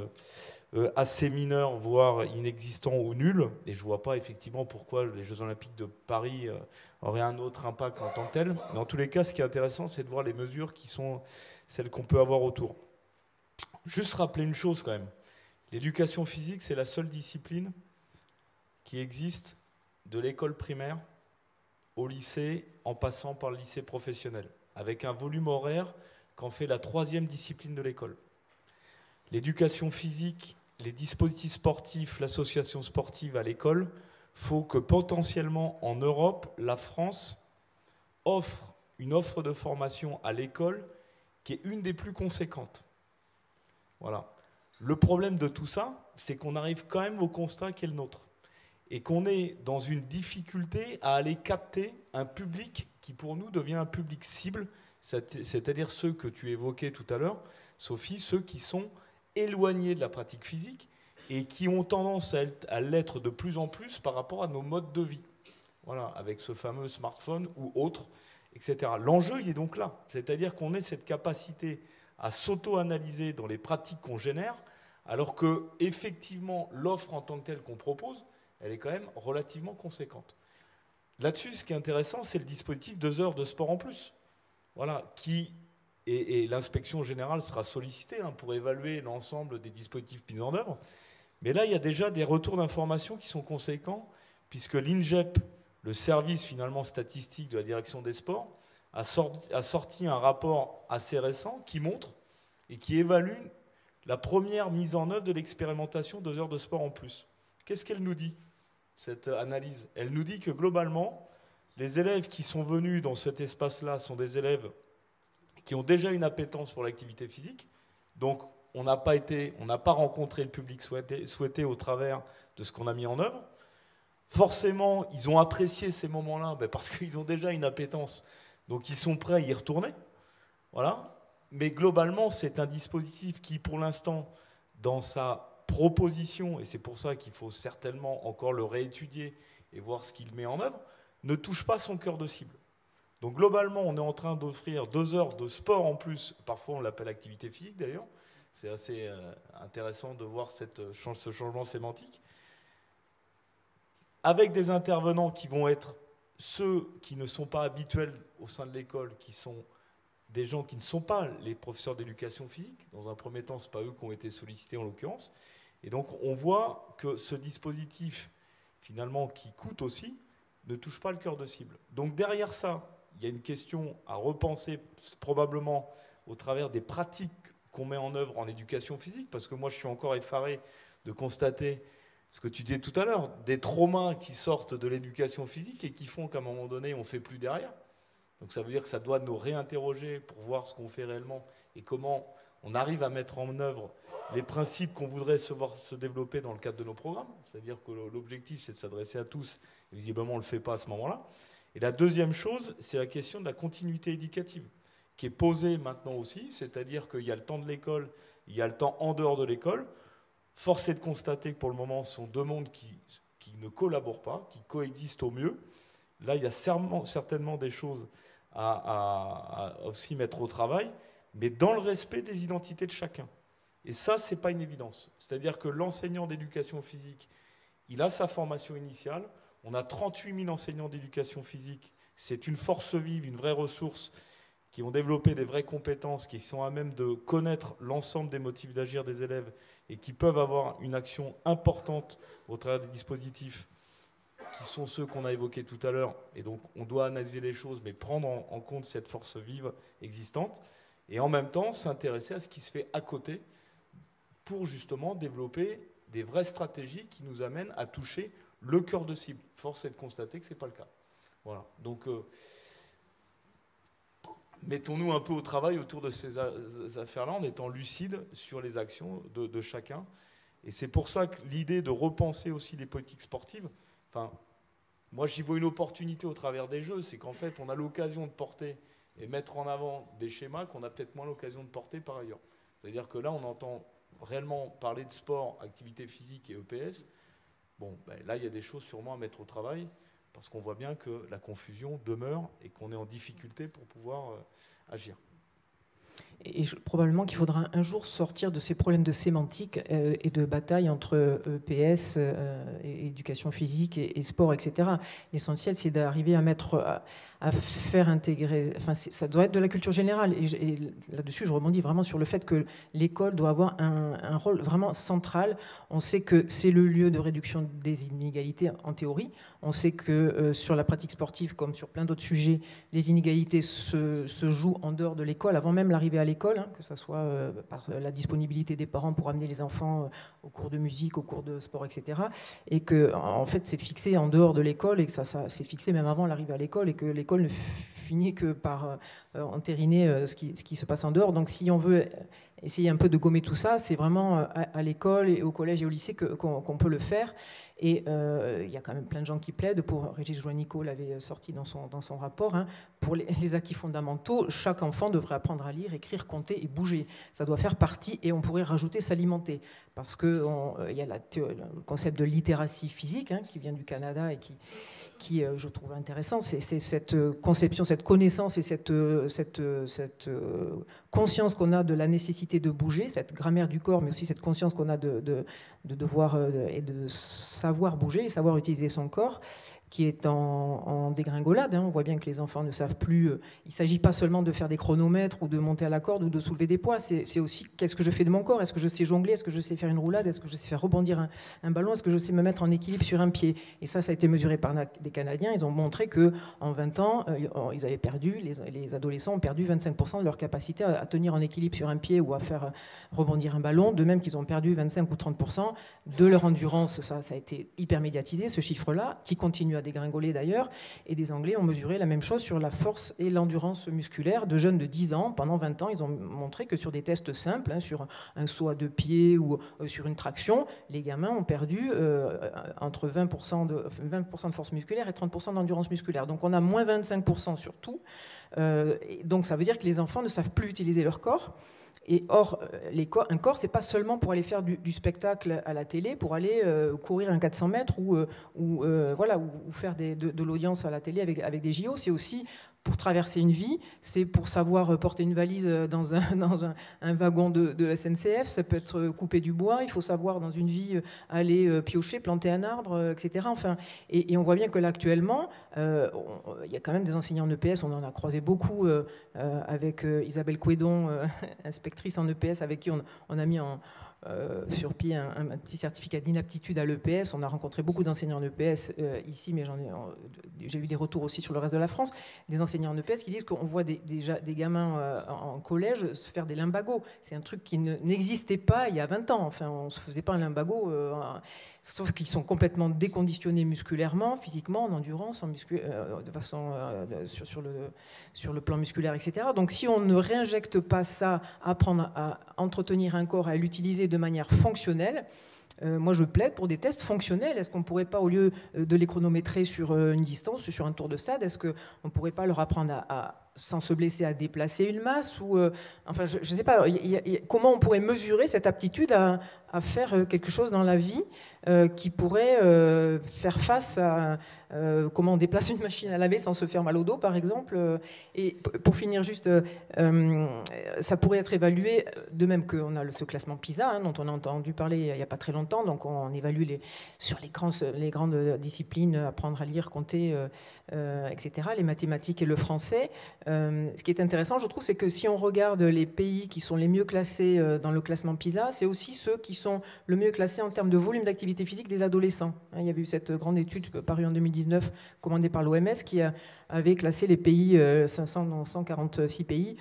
assez mineur, voire inexistant ou nul. Et je ne vois pas effectivement pourquoi les Jeux Olympiques de Paris auraient un autre impact en tant que tel. Mais en tous les cas, ce qui est intéressant, c'est de voir les mesures qui sont celles qu'on peut avoir autour. Juste rappeler une chose quand même. L'éducation physique, c'est la seule discipline qui existe de l'école primaire au lycée, en passant par le lycée professionnel, avec un volume horaire qu'en fait la 3e discipline de l'école. L'éducation physique, les dispositifs sportifs, l'association sportive à l'école, faut que potentiellement en Europe, la France offre une offre de formation à l'école qui est une des plus conséquentes. Voilà. Le problème de tout ça, c'est qu'on arrive quand même au constat qui est le nôtre. Et qu'on est dans une difficulté à aller capter un public qui pour nous devient un public cible, c'est-à-dire ceux que tu évoquais tout à l'heure, Sophie, ceux qui sont éloignés de la pratique physique et qui ont tendance à l'être de plus en plus par rapport à nos modes de vie. Voilà, avec ce fameux smartphone ou autre, etc. L'enjeu, il est donc là. C'est-à-dire qu'on ait cette capacité à s'auto-analyser dans les pratiques qu'on génère, alors que effectivement l'offre en tant que telle qu'on propose, elle est quand même relativement conséquente. Là-dessus, ce qui est intéressant, c'est le dispositif 2 heures de sport en plus. Voilà, qui, et l'inspection générale sera sollicitée pour évaluer l'ensemble des dispositifs mis en œuvre. Mais là, il y a déjà des retours d'informations qui sont conséquents, puisque l'INGEP, le service finalement statistique de la direction des sports, a sorti un rapport assez récent qui montre et qui évalue la première mise en œuvre de l'expérimentation 2 heures de sport en plus. Qu'est-ce qu'elle nous dit, cette analyse? Elle nous dit que globalement, les élèves qui sont venus dans cet espace-là sont des élèves qui ont déjà une appétence pour l'activité physique. Donc, on n'a pas rencontré le public souhaité au travers de ce qu'on a mis en œuvre. Forcément, ils ont apprécié ces moments-là parce qu'ils ont déjà une appétence. Donc, ils sont prêts à y retourner. Voilà. Mais globalement, c'est un dispositif qui, pour l'instant, dans sa proposition, et c'est pour ça qu'il faut certainement encore le réétudier et voir ce qu'il met en œuvre, ne touche pas son cœur de cible. Donc globalement, on est en train d'offrir 2 heures de sport en plus, parfois on l'appelle activité physique d'ailleurs, c'est assez intéressant de voir ce changement sémantique, avec des intervenants qui vont être ceux qui ne sont pas habituels au sein de l'école, qui sont des gens qui ne sont pas les professeurs d'éducation physique. Dans un premier temps, ce n'est pas eux qui ont été sollicités en l'occurrence. Et donc on voit que ce dispositif, finalement, qui coûte aussi, ne touche pas le cœur de cible. Donc derrière ça, il y a une question à repenser probablement au travers des pratiques qu'on met en œuvre en éducation physique, parce que moi je suis encore effaré de constater ce que tu disais tout à l'heure, des traumas qui sortent de l'éducation physique et qui font qu'à un moment donné on ne fait plus derrière. Donc ça veut dire que ça doit nous réinterroger pour voir ce qu'on fait réellement et comment on arrive à mettre en œuvre les principes qu'on voudrait voir se développer dans le cadre de nos programmes. C'est-à-dire que l'objectif c'est de s'adresser à tous, et visiblement on ne le fait pas à ce moment-là. Et la deuxième chose, c'est la question de la continuité éducative, qui est posée maintenant aussi, c'est-à-dire qu'il y a le temps de l'école, il y a le temps en dehors de l'école. Force est de constater que pour le moment, ce sont 2 mondes qui ne collaborent pas, qui coexistent au mieux. Là, il y a certainement des choses à aussi mettre au travail, mais dans le respect des identités de chacun. Et ça, ce n'est pas une évidence. C'est-à-dire que l'enseignant d'éducation physique, il a sa formation initiale. On a 38 000 enseignants d'éducation physique. C'est une force vive, une vraie ressource, qui ont développé des vraies compétences, qui sont à même de connaître l'ensemble des motifs d'agir des élèves et qui peuvent avoir une action importante au travers des dispositifs qui sont ceux qu'on a évoqués tout à l'heure. Et donc, on doit analyser les choses, mais prendre en compte cette force vive existante et en même temps s'intéresser à ce qui se fait à côté pour justement développer des vraies stratégies qui nous amènent à toucher le cœur de cible. Force est de constater que ce n'est pas le cas. Voilà. Donc, mettons-nous un peu au travail autour de ces affaires-là en étant lucides sur les actions de chacun. Et c'est pour ça que l'idée de repenser aussi les politiques sportives, enfin, moi j'y vois une opportunité au travers des jeux, c'est qu'en fait on a l'occasion de porter et mettre en avant des schémas qu'on a peut-être moins l'occasion de porter par ailleurs. C'est-à-dire que là on entend réellement parler de sport, activité physique et EPS. Bon, ben là, il y a des choses sûrement à mettre au travail. parce qu'on voit bien que la confusion demeure et qu'on est en difficulté pour pouvoir agir. Et probablement qu'il faudra un jour sortir de ces problèmes de sémantique et de bataille entre EPS, et éducation physique et sport, etc. L'essentiel, c'est d'arriver à mettre, à faire intégrer. Enfin, ça doit être de la culture générale. Et là-dessus, je rebondis vraiment sur le fait que l'école doit avoir un rôle vraiment central. On sait que c'est le lieu de réduction des inégalités en théorie. On sait que sur la pratique sportive, comme sur plein d'autres sujets, les inégalités se jouent en dehors de l'école, avant même l'arrivée à l'école, hein, que ce soit par la disponibilité des parents pour amener les enfants aux cours de musique, aux cours de sport, etc. Et que, en fait, c'est fixé en dehors de l'école et que ça c'est fixé même avant l'arrivée à l'école et que l'école ne finit que par entériner ce qui se passe en dehors. Donc, si on veut essayer un peu de gommer tout ça, c'est vraiment à l'école et au collège et au lycée qu'on peut le faire. Et il y a quand même plein de gens qui plaident pour, Régis Juanico l'avait sorti dans son rapport, hein, pour les acquis fondamentaux, chaque enfant devrait apprendre à lire, écrire, compter et bouger. Ça doit faire partie, et on pourrait rajouter s'alimenter, parce qu'il y a le concept de littératie physique, hein, qui vient du Canada et qui je trouve intéressant, c'est cette conception, cette connaissance et cette conscience qu'on a de la nécessité de bouger, cette grammaire du corps, mais aussi cette conscience qu'on a de devoir et de savoir bouger et savoir utiliser son corps, qui est en dégringolade. On voit bien que les enfants ne savent plus. Il ne s'agit pas seulement de faire des chronomètres ou de monter à la corde ou de soulever des poids. C'est aussi qu'est-ce que je fais de mon corps. Est-ce que je sais jongler? Est-ce que je sais faire une roulade? Est-ce que je sais faire rebondir un ballon? Est-ce que je sais me mettre en équilibre sur un pied? Et ça a été mesuré par des Canadiens. Ils ont montré qu'en 20 ans, ils avaient perdu, les adolescents ont perdu 25% de leur capacité à tenir en équilibre sur un pied ou à faire rebondir un ballon. De même qu'ils ont perdu 25 ou 30% de leur endurance. Ça a été hyper médiatisé, ce chiffre-là, qui continue à dégringoler d'ailleurs, et des Anglais ont mesuré la même chose sur la force et l'endurance musculaire de jeunes de 10 ans. Pendant 20 ans, ils ont montré que sur des tests simples, hein, sur un saut à 2 pieds ou sur une traction, les gamins ont perdu entre 20% de force musculaire et 30% d'endurance musculaire. Donc on a moins 25% sur tout. Donc ça veut dire que les enfants ne savent plus utiliser leur corps. Et or, un corps, c'est pas seulement pour aller faire du spectacle à la télé, pour aller courir un 400 mètres ou faire de l'audience à la télé avec des JO. C'est aussi pour traverser une vie, c'est pour savoir porter une valise dans un wagon de SNCF, ça peut être couper du bois, il faut savoir dans une vie aller piocher, planter un arbre, etc. Enfin, et on voit bien que là actuellement, il y a quand même des enseignants en EPS, on en a croisé beaucoup avec Isabelle Couédon, inspectrice en EPS, avec qui on a mis sur pied un petit certificat d'inaptitude à l'EPS. On a rencontré beaucoup d'enseignants en EPS ici, mais j'ai eu des retours aussi sur le reste de la France, des enseignants en EPS qui disent qu'on voit des gamins en collège se faire des limbagos. C'est un truc qui n'existait pas il y a 20 ans. Enfin, on ne se faisait pas un limbago, sauf qu'ils sont complètement déconditionnés musculairement, physiquement, en endurance, de façon sur le plan musculaire, etc. Donc si on ne réinjecte pas ça, apprendre à entretenir un corps, à l'utiliser de manière fonctionnelle, moi je plaide pour des tests fonctionnels. Est-ce qu'on ne pourrait pas, au lieu de les chronométrer sur une distance, sur un tour de stade, est-ce qu'on ne pourrait pas leur apprendre sans se blesser, à déplacer une masse enfin, je ne sais pas, comment on pourrait mesurer cette aptitude à faire quelque chose dans la vie qui pourrait faire face à comment on déplace une machine à laver sans se faire mal au dos, par exemple. Et pour finir juste, ça pourrait être évalué, de même qu'on a ce classement PISA, hein, dont on a entendu parler il n'y a pas très longtemps. Donc on évalue sur les grandes disciplines, apprendre à lire, compter, etc., les mathématiques et le français. Ce qui est intéressant, je trouve, c'est que si on regarde les pays qui sont les mieux classés dans le classement PISA, c'est aussi ceux qui sont le mieux classés en termes de volume d'activité physique des adolescents. Il y avait eu cette grande étude parue en 2019, commandée par l'OMS, qui avait classé les pays, 146 pays,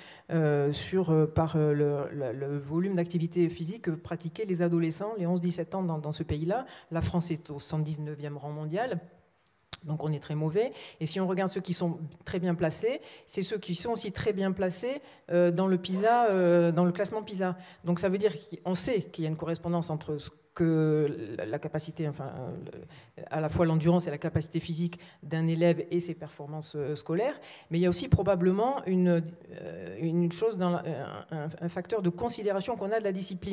par le volume d'activité physique pratiqués les adolescents, les 11-17 ans dans ce pays-là. La France est au 119e rang mondial. Donc on est très mauvais. Et si on regarde ceux qui sont très bien placés, c'est ceux qui sont aussi très bien placés dans le PISA, dans le classement PISA. Donc ça veut dire qu'on sait qu'il y a une correspondance entre ce que la capacité, enfin, à la fois l'endurance et la capacité physique d'un élève et ses performances scolaires, mais il y a aussi probablement une chose, un facteur de considération qu'on a de la discipline.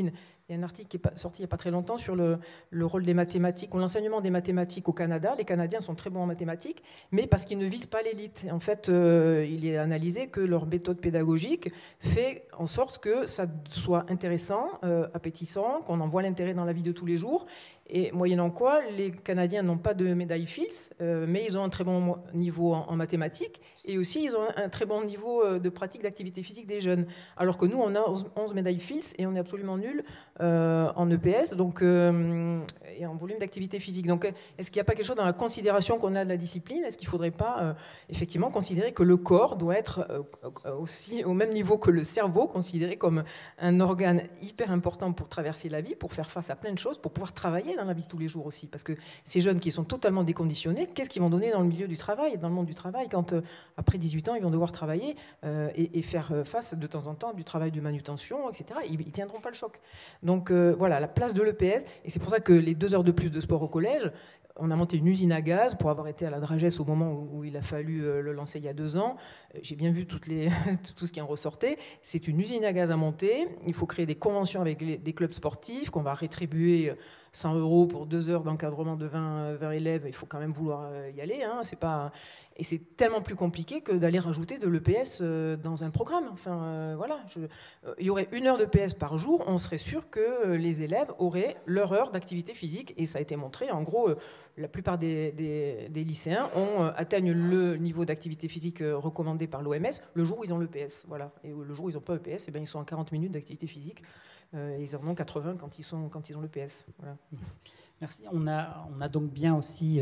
Il y a un article qui est sorti il n'y a pas très longtemps sur le rôle des mathématiques ou l'enseignement des mathématiques au Canada. Les Canadiens sont très bons en mathématiques, mais parce qu'ils ne visent pas l'élite. En fait, il est analysé que leur méthode pédagogique fait en sorte que ça soit intéressant, appétissant, qu'on en voit l'intérêt dans la vie de tous les jours. Et moyennant quoi, les Canadiens n'ont pas de médaille Fields, mais ils ont un très bon niveau en mathématiques et aussi ils ont un très bon niveau de pratique d'activité physique des jeunes. Alors que nous, on a 11 médailles Fields et on est absolument nuls en EPS donc, et en volume d'activité physique. Donc est-ce qu'il n'y a pas quelque chose dans la considération qu'on a de la discipline? Est-ce qu'il ne faudrait pas effectivement considérer que le corps doit être aussi au même niveau que le cerveau, considéré comme un organe hyper important pour traverser la vie, pour faire face à plein de choses, pour pouvoir travailler dans la vie de tous les jours aussi, parce que ces jeunes qui sont totalement déconditionnés, qu'est-ce qu'ils vont donner dans le milieu du travail, dans le monde du travail, quand après 18 ans, ils vont devoir travailler et faire face de temps en temps du travail de manutention, etc. Ils ne tiendront pas le choc. Donc voilà, la place de l'EPS, et c'est pour ça que les 2 heures de plus de sport au collège, on a monté une usine à gaz pour avoir été à la Dragesse au moment où il a fallu le lancer il y a 2 ans. J'ai bien vu tout ce qui en ressortait. C'est une usine à gaz à monter. Il faut créer des conventions avec des clubs sportifs qu'on va rétribuer 100 € pour 2 heures d'encadrement de 20 élèves. Il faut quand même vouloir y aller. Hein. Et c'est tellement plus compliqué que d'aller rajouter de l'EPS dans un programme. Enfin, voilà. Il y aurait 1 heure de PS par jour. On serait sûr que les élèves auraient leur heure d'activité physique. Et ça a été montré. En gros, la plupart des lycéens atteignent le niveau d'activité physique recommandé par l'OMS le jour où ils ont l'EPS. Voilà. Et le jour où ils n'ont pas EPS, ils sont à 40 minutes d'activité physique. Ils en ont 80 quand ils ont l'EPS. Voilà. Merci. On a donc bien aussi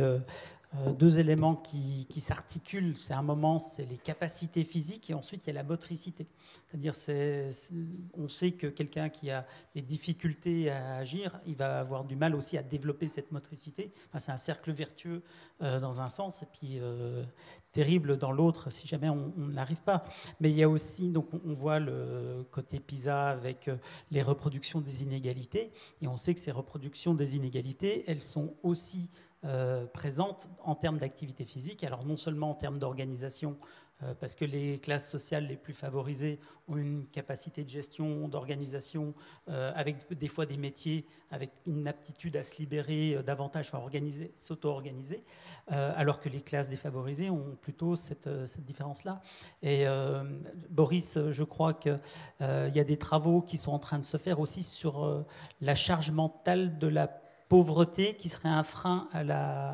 2 éléments qui s'articulent. C'est un moment, c'est les capacités physiques et ensuite il y a la motricité. C'est-à-dire, on sait que quelqu'un qui a des difficultés à agir, il va avoir du mal aussi à développer cette motricité. Enfin, c'est un cercle vertueux dans un sens et puis terrible dans l'autre si jamais on n'arrive pas. Mais il y a aussi, donc on voit le côté PISA avec les reproductions des inégalités et on sait que ces reproductions des inégalités, elles sont aussi présentes en termes d'activité physique, alors non seulement en termes d'organisation, parce que les classes sociales les plus favorisées ont une capacité de gestion, d'organisation, avec des fois des métiers, avec une aptitude à se libérer davantage, enfin s'auto-organiser, alors que les classes défavorisées ont plutôt cette différence-là. Et Boris, je crois qu'il y a des travaux qui sont en train de se faire aussi sur la charge mentale de la pauvreté qui serait un frein à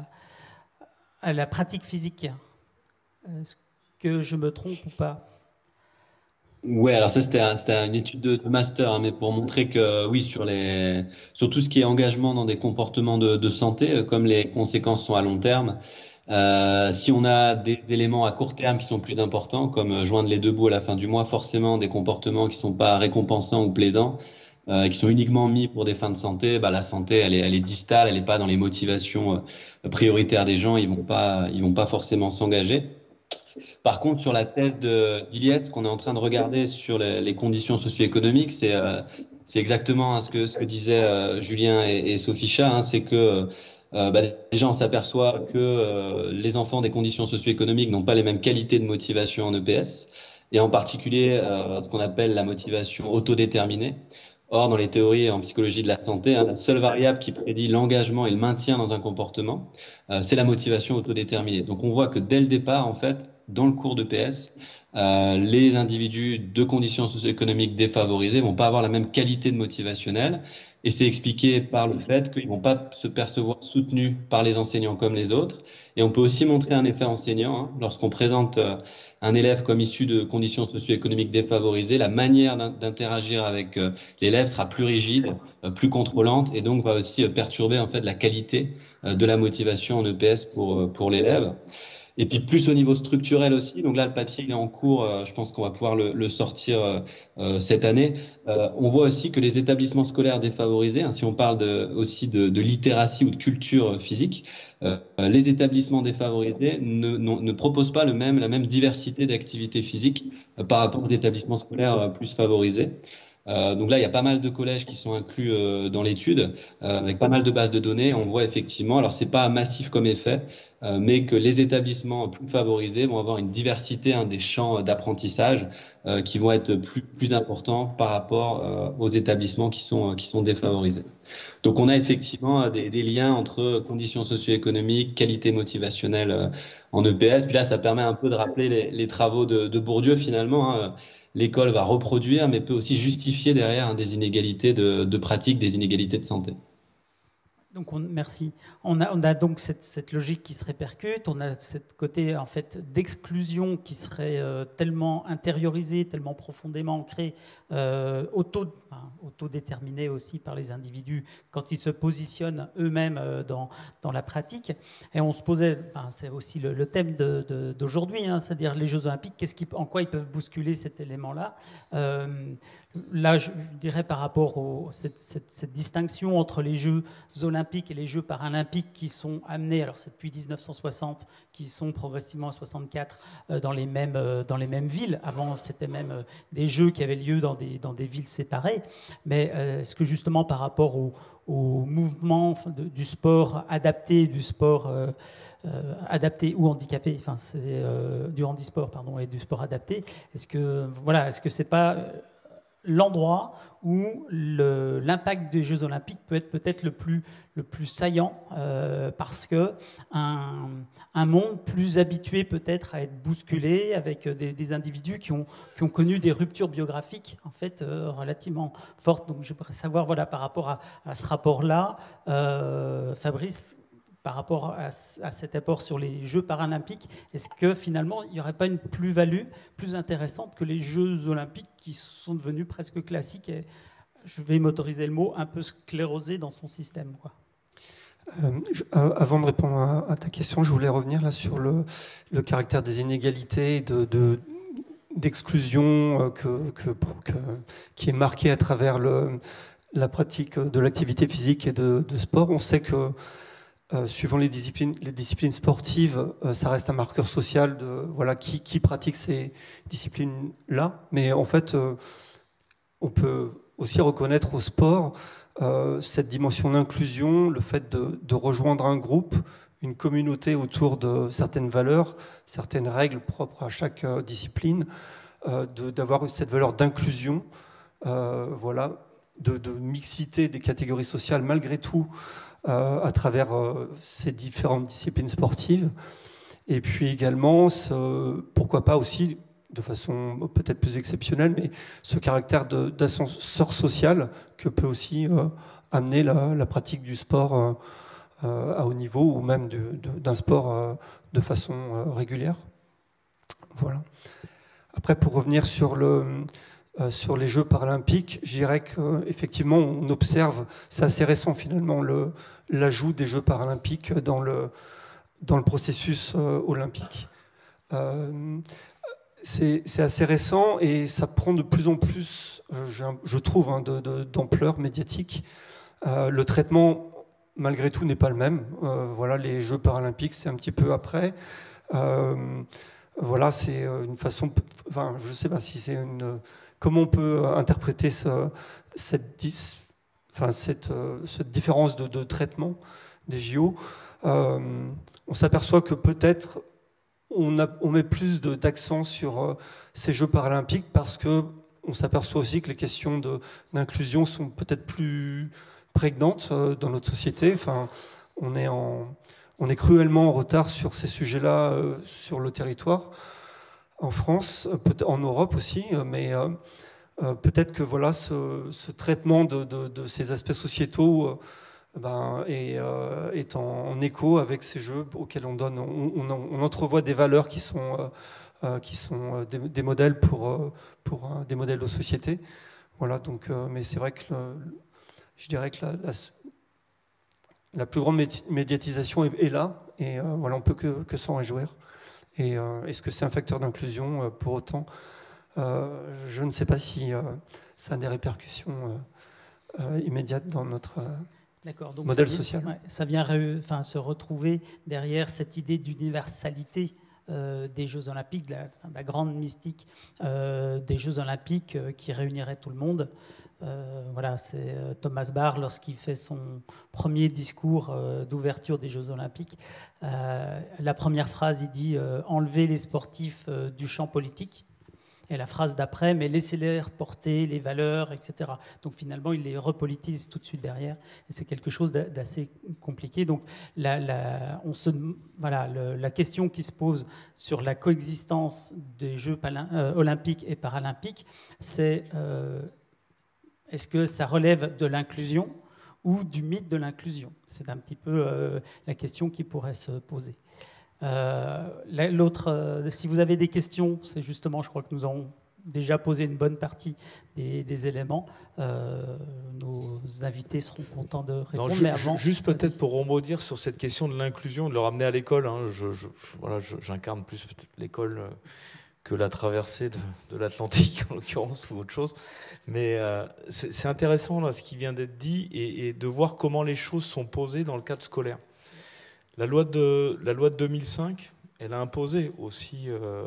la pratique physique. Est-ce que je me trompe ou pas? Ouais, alors ça c'était une étude de master, hein, mais pour montrer que oui, sur tout ce qui est engagement dans des comportements de santé, comme les conséquences sont à long terme, si on a des éléments à court terme qui sont plus importants, comme joindre les 2 bouts à la fin du mois, forcément des comportements qui sont pas récompensants ou plaisants, qui sont uniquement mis pour des fins de santé, la santé elle est distale, elle n'est pas dans les motivations prioritaires des gens, ils vont pas forcément s'engager. Par contre, sur la thèse d'Iliès qu'on est en train de regarder sur les conditions socio-économiques, c'est exactement ce que disaient Julien et Sophie-Cha, hein, c'est que déjà on s'aperçoit que les enfants des conditions socio-économiques n'ont pas les mêmes qualités de motivation en EPS, et en particulier ce qu'on appelle la motivation autodéterminée. Or, dans les théories et en psychologie de la santé, hein, la seule variable qui prédit l'engagement et le maintien dans un comportement, c'est la motivation autodéterminée. Donc on voit que dès le départ, en fait, dans le cours d'EPS, les individus de conditions socio-économiques défavorisées vont pas avoir la même qualité de motivationnelle, et c'est expliqué par le fait qu'ils vont pas se percevoir soutenus par les enseignants comme les autres. Et on peut aussi montrer un effet enseignant, hein, lorsqu'on présente un élève comme issu de conditions socio-économiques défavorisées, la manière d'interagir avec l'élève sera plus rigide, plus contrôlante, et donc va aussi perturber en fait la qualité de la motivation en EPS pour l'élève. Et puis plus au niveau structurel aussi, donc là le papier il est en cours, je pense qu'on va pouvoir le sortir cette année. On voit aussi que les établissements scolaires défavorisés, hein, si on parle aussi de littératie ou de culture physique, les établissements défavorisés ne proposent pas la même diversité d'activités physiques par rapport aux établissements scolaires plus favorisés. Donc là, il y a pas mal de collèges qui sont inclus dans l'étude, avec pas mal de bases de données. On voit effectivement, alors c'est pas massif comme effet, mais que les établissements plus favorisés vont avoir une diversité des champs d'apprentissage qui vont être plus importants par rapport aux établissements qui sont défavorisés. Donc on a effectivement des liens entre conditions socio-économiques, qualité motivationnelle en EPS. Puis là, ça permet un peu de rappeler les travaux de Bourdieu finalement. L'école va reproduire, mais peut aussi justifier derrière des inégalités de pratique, des inégalités de santé. Donc merci. On a donc cette logique qui se répercute, on a ce côté en fait d'exclusion qui serait tellement intériorisé, tellement profondément ancré, autodéterminé aussi par les individus quand ils se positionnent eux-mêmes dans la pratique. Et on se posait, c'est aussi le thème d'aujourd'hui, c'est-à-dire les Jeux Olympiques, en quoi ils peuvent bousculer cet élément-là. Là, je dirais par rapport à cette distinction entre les Jeux olympiques et les Jeux paralympiques qui sont amenés, alors c'est depuis 1960, qui sont progressivement à 64 dans les mêmes villes. Avant, c'était même des Jeux qui avaient lieu dans des villes séparées. Mais est-ce que justement par rapport au mouvement du sport adapté, du sport adapté ou handicapé, enfin c'est du handisport pardon et du sport adapté, est-ce que c'est pas l'endroit où l'impact des Jeux Olympiques peut être peut-être le plus saillant parce que un monde plus habitué peut-être à être bousculé avec des individus qui ont connu des ruptures biographiques en fait relativement fortes. Donc j'aimerais savoir par rapport à ce rapport-là, Fabrice, par rapport à cet apport sur les Jeux paralympiques, est-ce que finalement il n'y aurait pas une plus-value plus intéressante que les Jeux olympiques qui sont devenus presque classiques et, je vais m'autoriser le mot, un peu sclérosés dans son système, quoi. Avant de répondre à ta question, je voulais revenir là sur le caractère des inégalités, d'exclusion qui est marqué à travers la pratique de l'activité physique et de sport. On sait que suivant les disciplines sportives, ça reste un marqueur social de qui pratique ces disciplines-là. Mais en fait, on peut aussi reconnaître au sport cette dimension d'inclusion, le fait de rejoindre un groupe, une communauté autour de certaines valeurs, certaines règles propres à chaque discipline, d'avoir cette valeur d'inclusion, de mixité des catégories sociales malgré tout, à travers ces différentes disciplines sportives. Et puis également, pourquoi pas aussi, de façon peut-être plus exceptionnelle, mais ce caractère d'ascenseur social que peut aussi amener la pratique du sport à haut niveau ou même d'un sport de façon régulière. Voilà. Après, pour revenir sur les Jeux paralympiques, je dirais qu'effectivement, on observe, c'est assez récent finalement, l'ajout des Jeux paralympiques dans le processus olympique. C'est assez récent et ça prend de plus en plus, je trouve, d'ampleur médiatique. Le traitement, malgré tout, n'est pas le même. Les Jeux paralympiques, c'est un petit peu après. C'est une façon... Enfin, je ne sais pas si c'est une... Comment on peut interpréter cette différence de traitement des JO? On s'aperçoit que peut-être on met plus d'accent sur ces Jeux paralympiques parce qu'on s'aperçoit aussi que les questions d'inclusion sont peut-être plus prégnantes dans notre société. Enfin, on est cruellement en retard sur ces sujets-là sur le territoire. En France, en Europe aussi, mais peut-être que ce traitement de ces aspects sociétaux est en écho avec ces jeux auxquels on entrevoit des valeurs qui sont des modèles pour des modèles de société. Voilà, donc, mais c'est vrai que je dirais que la plus grande médiatisation est là, et on peut que s'en réjouir. Et est-ce que c'est un facteur d'inclusion pour autant? Je ne sais pas si ça a des répercussions immédiates dans notre donc modèle social. Ça vient se retrouver derrière cette idée d'universalité des Jeux Olympiques, de la grande mystique des Jeux Olympiques qui réunirait tout le monde. Voilà, c'est Thomas Bach, lorsqu'il fait son premier discours d'ouverture des Jeux Olympiques. La première phrase, il dit « Enlevez les sportifs du champ politique ». Et la phrase d'après, mais laissez-les porter les valeurs, etc. Donc finalement, il les repolitise tout de suite derrière. Et c'est quelque chose d'assez compliqué. Donc la question qui se pose sur la coexistence des Jeux olympiques et paralympiques, c'est est-ce que ça relève de l'inclusion ou du mythe de l'inclusion? C'est un petit peu la question qui pourrait se poser. L'autre, si vous avez des questions, c'est justement, je crois que nous avons déjà posé une bonne partie des éléments. Nos invités seront contents de répondre. Non, mais avant, juste peut-être pour rebondir sur cette question de l'inclusion, de le ramener à l'école. Hein, j'incarne plus l'école que la traversée de l'Atlantique, en l'occurrence, ou autre chose. Mais c'est intéressant là, ce qui vient d'être dit et de voir comment les choses sont posées dans le cadre scolaire. La loi de 2005, elle a imposé aussi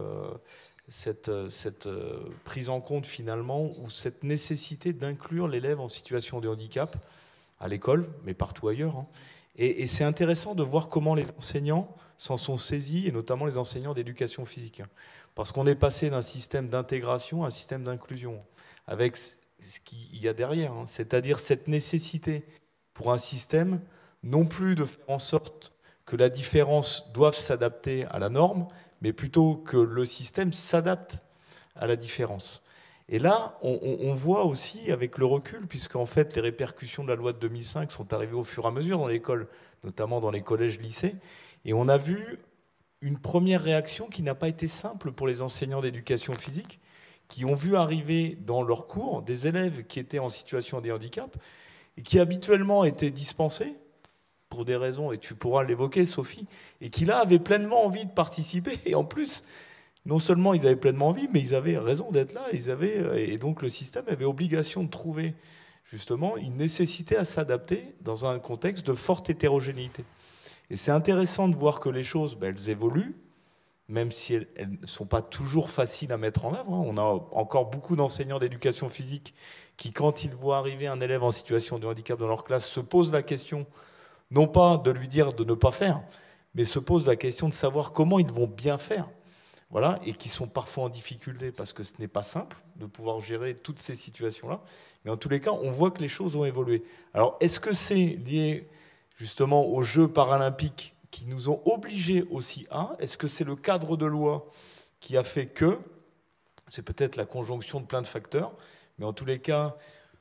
cette prise en compte finalement, ou cette nécessité d'inclure l'élève en situation de handicap à l'école, mais partout ailleurs. Hein. Et c'est intéressant de voir comment les enseignants s'en sont saisis, et notamment les enseignants d'éducation physique. Hein. Parce qu'on est passé d'un système d'intégration à un système d'inclusion, avec ce qu'il y a derrière. Hein. C'est-à-dire cette nécessité pour un système, non plus de faire en sorte que la différence doive s'adapter à la norme, mais plutôt que le système s'adapte à la différence. Et là, on voit aussi avec le recul, puisqu'en fait les répercussions de la loi de 2005 sont arrivées au fur et à mesure dans l'école, notamment dans les collèges-lycées, et on a vu une première réaction qui n'a pas été simple pour les enseignants d'éducation physique, qui ont vu arriver dans leurs cours des élèves qui étaient en situation de handicap et qui habituellement étaient dispensés, pour des raisons, et tu pourras l'évoquer, Sophie, et qui là avaient pleinement envie de participer, et en plus, non seulement ils avaient pleinement envie, mais ils avaient raison d'être là, et donc le système avait obligation de trouver justement une nécessité à s'adapter dans un contexte de forte hétérogénéité. Et c'est intéressant de voir que les choses, elles évoluent, même si elles ne sont pas toujours faciles à mettre en œuvre. On a encore beaucoup d'enseignants d'éducation physique qui, quand ils voient arriver un élève en situation de handicap dans leur classe, se posent la question non pas de lui dire de ne pas faire, mais se pose la question de savoir comment ils vont bien faire. Voilà, et qui sont parfois en difficulté parce que ce n'est pas simple de pouvoir gérer toutes ces situations-là. Mais en tous les cas, on voit que les choses ont évolué. Alors, est-ce que c'est lié justement aux Jeux paralympiques qui nous ont obligés aussi à? Est-ce que c'est le cadre de loi qui a fait que? C'est peut-être la conjonction de plein de facteurs, mais en tous les cas,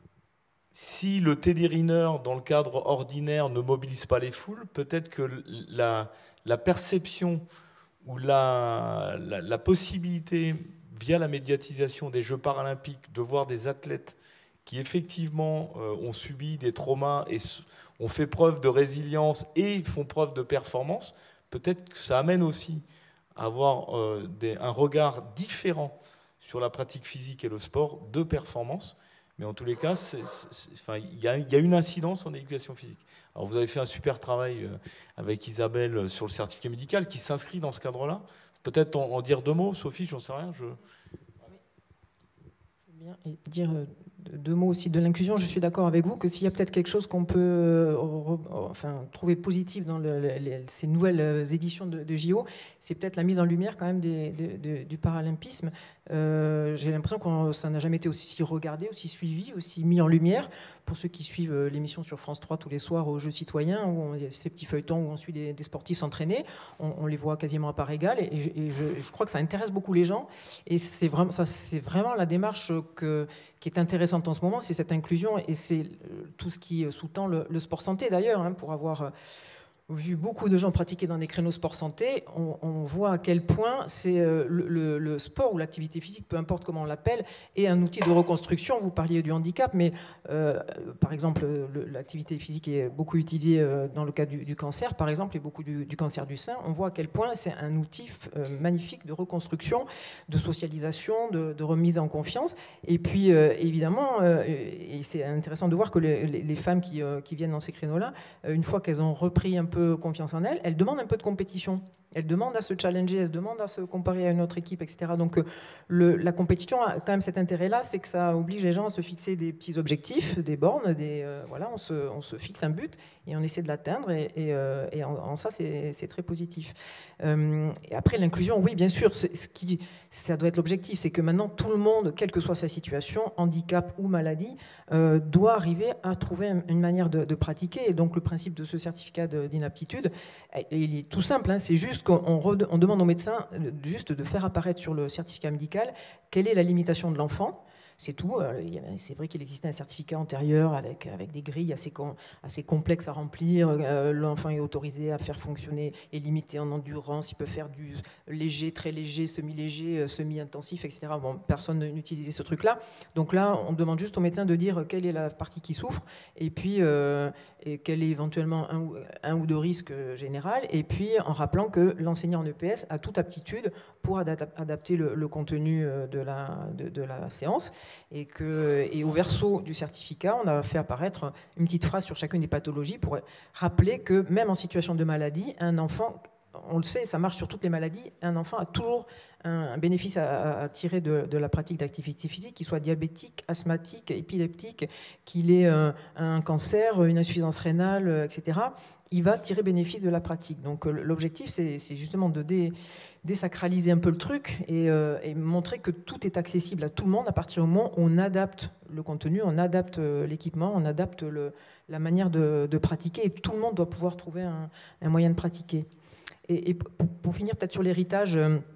si le Teddy Riner, dans le cadre ordinaire, ne mobilise pas les foules, peut-être que la perception ou la possibilité, via la médiatisation des Jeux paralympiques, de voir des athlètes qui effectivement ont subi des traumas et ont fait preuve de résilience et font preuve de performance, peut-être que ça amène aussi à avoir un regard différent sur la pratique physique et le sport de performance. Mais en tous les cas, il y a une incidence en éducation physique. Alors vous avez fait un super travail avec Isabelle sur le certificat médical qui s'inscrit dans ce cadre-là. Peut-être en dire deux mots, Sophie, j'en sais rien. Oui. Je veux bien dire deux mots aussi de l'inclusion. Je suis d'accord avec vous que s'il y a peut-être quelque chose qu'on peut trouver positif dans ces nouvelles éditions de JO, c'est peut-être la mise en lumière quand même du paralympisme. J'ai l'impression que ça n'a jamais été aussi regardé, aussi suivi, aussi mis en lumière. Pour ceux qui suivent l'émission sur France 3 tous les soirs aux Jeux citoyens, où il y a ces petits feuilletons où on suit des sportifs s'entraîner, on les voit quasiment à part égale, et je crois que ça intéresse beaucoup les gens, et c'est vraiment la démarche qui est intéressante en ce moment, c'est cette inclusion, et c'est tout ce qui sous-tend le sport santé d'ailleurs, hein, pour avoir vu beaucoup de gens pratiquer dans des créneaux sport santé, on voit à quel point c'est le sport ou l'activité physique, peu importe comment on l'appelle, est un outil de reconstruction. Vous parliez du handicap, mais par exemple, l'activité physique est beaucoup utilisée dans le cas du cancer, par exemple, et beaucoup du cancer du sein. On voit à quel point c'est un outil magnifique de reconstruction, de socialisation, de remise en confiance. Et puis, évidemment, et c'est intéressant de voir que les femmes qui viennent dans ces créneaux-là, une fois qu'elles ont repris un peu confiance en elles demandent un peu de compétition. Elle demande à se challenger, elle se demande à se comparer à une autre équipe, etc. Donc la compétition a quand même cet intérêt-là, c'est que ça oblige les gens à se fixer des petits objectifs, des bornes, voilà, on se fixe un but et on essaie de l'atteindre, et en ça c'est très positif. Et après l'inclusion, oui bien sûr, ça doit être l'objectif, c'est que maintenant tout le monde, quelle que soit sa situation, handicap ou maladie, doit arriver à trouver une manière de pratiquer. Et donc le principe de ce certificat d'inaptitude, il est tout simple, hein, c'est juste qu'on demande aux médecins juste de faire apparaître sur le certificat médical quelle est la limitation de l'enfant. C'est tout. C'est vrai qu'il existait un certificat antérieur avec des grilles assez complexes à remplir. L'enfant est autorisé à faire fonctionner, est limité en endurance, il peut faire du léger, très léger, semi-léger, semi-intensif, etc. Bon, personne n'utilisait ce truc-là. Donc là, on demande juste au médecin de dire quelle est la partie qui souffre, et puis et quel est éventuellement un ou deux risques général, et puis en rappelant que l'enseignant en EPS a toute aptitude pour adapter le contenu de la séance, et au verso du certificat, on a fait apparaître une petite phrase sur chacune des pathologies pour rappeler que même en situation de maladie, un enfant, on le sait, ça marche sur toutes les maladies, un enfant a toujours un bénéfice à tirer de la pratique d'activité physique, qu'il soit diabétique, asthmatique, épileptique, qu'il ait un cancer, une insuffisance rénale, etc. Il va tirer bénéfice de la pratique. Donc l'objectif, c'est justement de désacraliser un peu le truc et montrer que tout est accessible à tout le monde à partir du moment où on adapte le contenu, on adapte l'équipement, on adapte la manière de pratiquer, et tout le monde doit pouvoir trouver un moyen de pratiquer. Et pour finir peut-être sur l'héritage,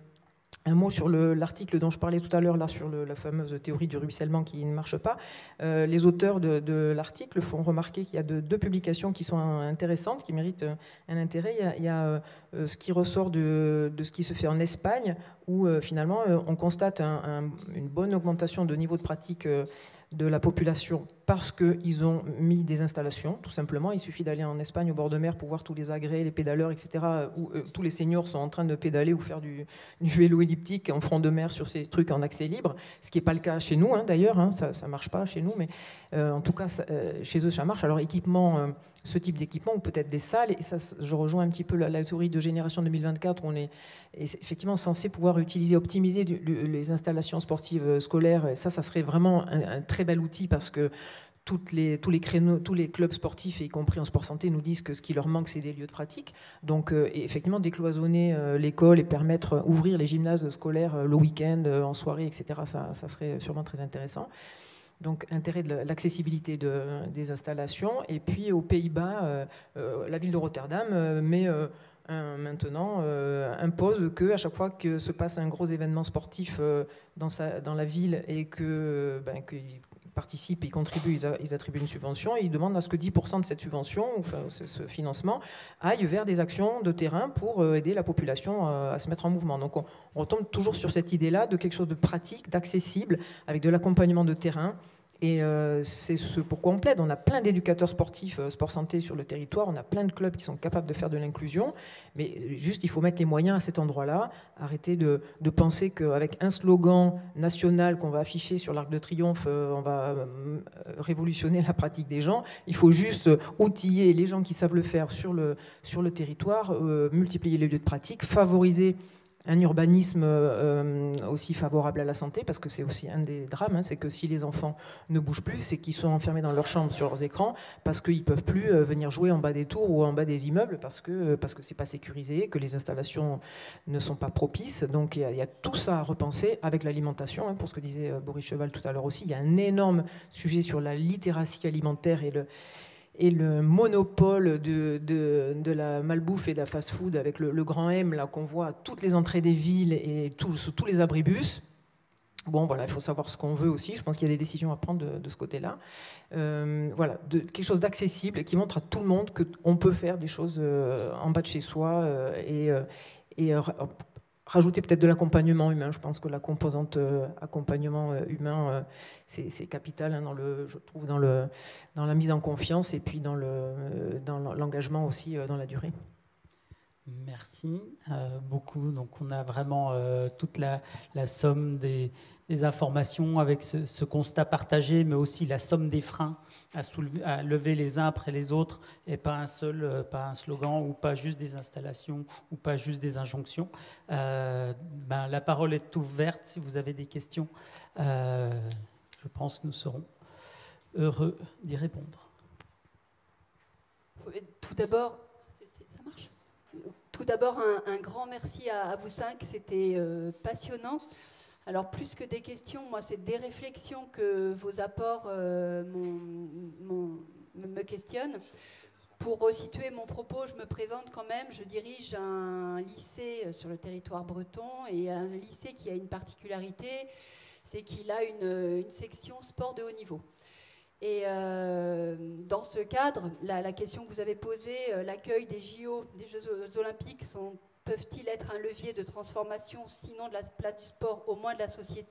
un mot sur l'article dont je parlais tout à l'heure, là, sur la fameuse théorie du ruissellement qui ne marche pas. Les auteurs de l'article font remarquer qu'il y a deux publications qui sont intéressantes, qui méritent un intérêt. Il y a ce qui ressort de ce qui se fait en Espagne, où finalement on constate une bonne augmentation de niveau de pratique de la population parce qu'ils ont mis des installations, tout simplement. Il suffit d'aller en Espagne au bord de mer pour voir tous les agrès, les pédaleurs, etc., où tous les seniors sont en train de pédaler ou faire du vélo elliptique en front de mer sur ces trucs en accès libre, ce qui n'est pas le cas chez nous, hein, d'ailleurs, hein, ça ne marche pas chez nous, mais en tout cas, chez eux, ça marche. Alors, équipement, ce type d'équipement, ou peut-être des salles, et ça, je rejoins un petit peu la théorie de Génération 2024, où on est effectivement censé pouvoir optimiser les installations sportives scolaires, et ça serait vraiment un très bel outil, parce que tous les créneaux, tous les clubs sportifs, y compris en sport santé, nous disent que ce qui leur manque, c'est des lieux de pratique. Donc, effectivement, décloisonner l'école et permettre, ouvrir les gymnases scolaires le week-end, en soirée, etc., ça serait sûrement très intéressant. Donc, intérêt de l'accessibilité des installations. Et puis, aux Pays-Bas, la ville de Rotterdam maintenant impose qu'à chaque fois que se passe un gros événement sportif dans la ville, et qu'ils participent, ils contribuent, ils attribuent une subvention, et ils demandent à ce que 10% de cette subvention, enfin ce financement, aille vers des actions de terrain pour aider la population à se mettre en mouvement. Donc on retombe toujours sur cette idée-là de quelque chose de pratique, d'accessible, avec de l'accompagnement de terrain. Et c'est ce pourquoi on plaide. On a plein d'éducateurs sportifs, sport santé sur le territoire, on a plein de clubs qui sont capables de faire de l'inclusion, mais juste il faut mettre les moyens à cet endroit-là, arrêter de penser qu'avec un slogan national qu'on va afficher sur l'Arc de Triomphe, on va révolutionner la pratique des gens. Il faut juste outiller les gens qui savent le faire sur le territoire, multiplier les lieux de pratique, favoriser un urbanisme aussi favorable à la santé, parce que c'est aussi un des drames, hein, c'est que si les enfants ne bougent plus, c'est qu'ils sont enfermés dans leur chambre sur leurs écrans, parce qu'ils ne peuvent plus venir jouer en bas des tours ou en bas des immeubles, parce que c'est pas sécurisé, que les installations ne sont pas propices. Donc il y a tout ça à repenser avec l'alimentation, hein, pour ce que disait Boris Cheval tout à l'heure aussi. Il y a un énorme sujet sur la littératie alimentaire et le monopole de la malbouffe et de la fast-food, avec le grand M là, qu'on voit à toutes les entrées des villes et tous les abribus. Bon, voilà, il faut savoir ce qu'on veut aussi. Je pense qu'il y a des décisions à prendre de ce côté-là. Voilà, quelque chose d'accessible qui montre à tout le monde qu'on peut faire des choses en bas de chez soi et rajouter peut-être de l'accompagnement humain. Je pense que la composante accompagnement humain, c'est capital, hein, je trouve, dans la mise en confiance, et puis dans l'engagement aussi dans la durée. Merci beaucoup. Donc on a vraiment toute la somme des informations avec ce constat partagé, mais aussi la somme des freins à lever les uns après les autres, et pas un seul, pas un slogan, ou pas juste des installations, ou pas juste des injonctions. La parole est ouverte si vous avez des questions. Je pense que nous serons heureux d'y répondre. Tout d'abord, ça marche ? Tout d'abord, un grand merci à vous cinq, c'était passionnant. Alors, plus que des questions, moi, c'est des réflexions que vos apports me questionnent. Pour resituer mon propos, je me présente quand même, je dirige un lycée sur le territoire breton, et un lycée qui a une particularité, c'est qu'il a une section sport de haut niveau. Et dans ce cadre, la question que vous avez posée, l'accueil des JO, des Jeux Olympiques, peuvent-ils être un levier de transformation, sinon de la place du sport, au moins de la société ?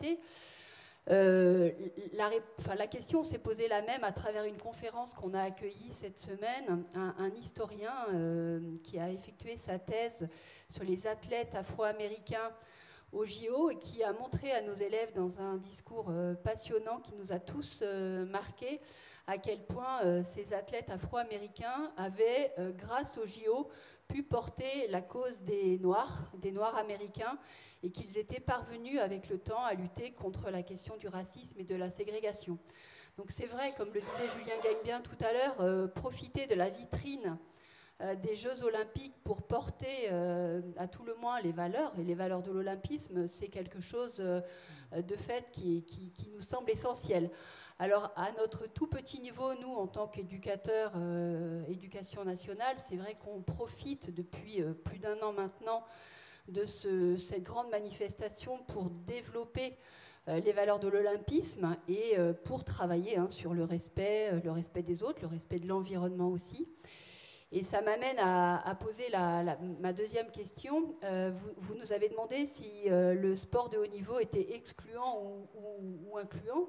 La question s'est posée la même à travers une conférence qu'on a accueillie cette semaine, un historien qui a effectué sa thèse sur les athlètes afro-américains au JO, et qui a montré à nos élèves dans un discours passionnant qui nous a tous marqués à quel point ces athlètes afro-américains avaient, grâce au JO, pu porter la cause des Noirs américains, et qu'ils étaient parvenus avec le temps à lutter contre la question du racisme et de la ségrégation. Donc c'est vrai, comme le disait Julien Gagne-Bien tout à l'heure, profiter de la vitrine des Jeux Olympiques pour porter à tout le moins les valeurs, et les valeurs de l'olympisme, c'est quelque chose de fait qui nous semble essentiel. Alors, à notre tout petit niveau, nous, en tant qu'éducateurs, éducation nationale, c'est vrai qu'on profite depuis plus d'1 an maintenant de cette grande manifestation pour développer les valeurs de l'olympisme, et pour travailler sur le respect des autres, le respect de l'environnement aussi. Et ça m'amène à poser ma deuxième question. Vous nous avez demandé si le sport de haut niveau était excluant ou incluant.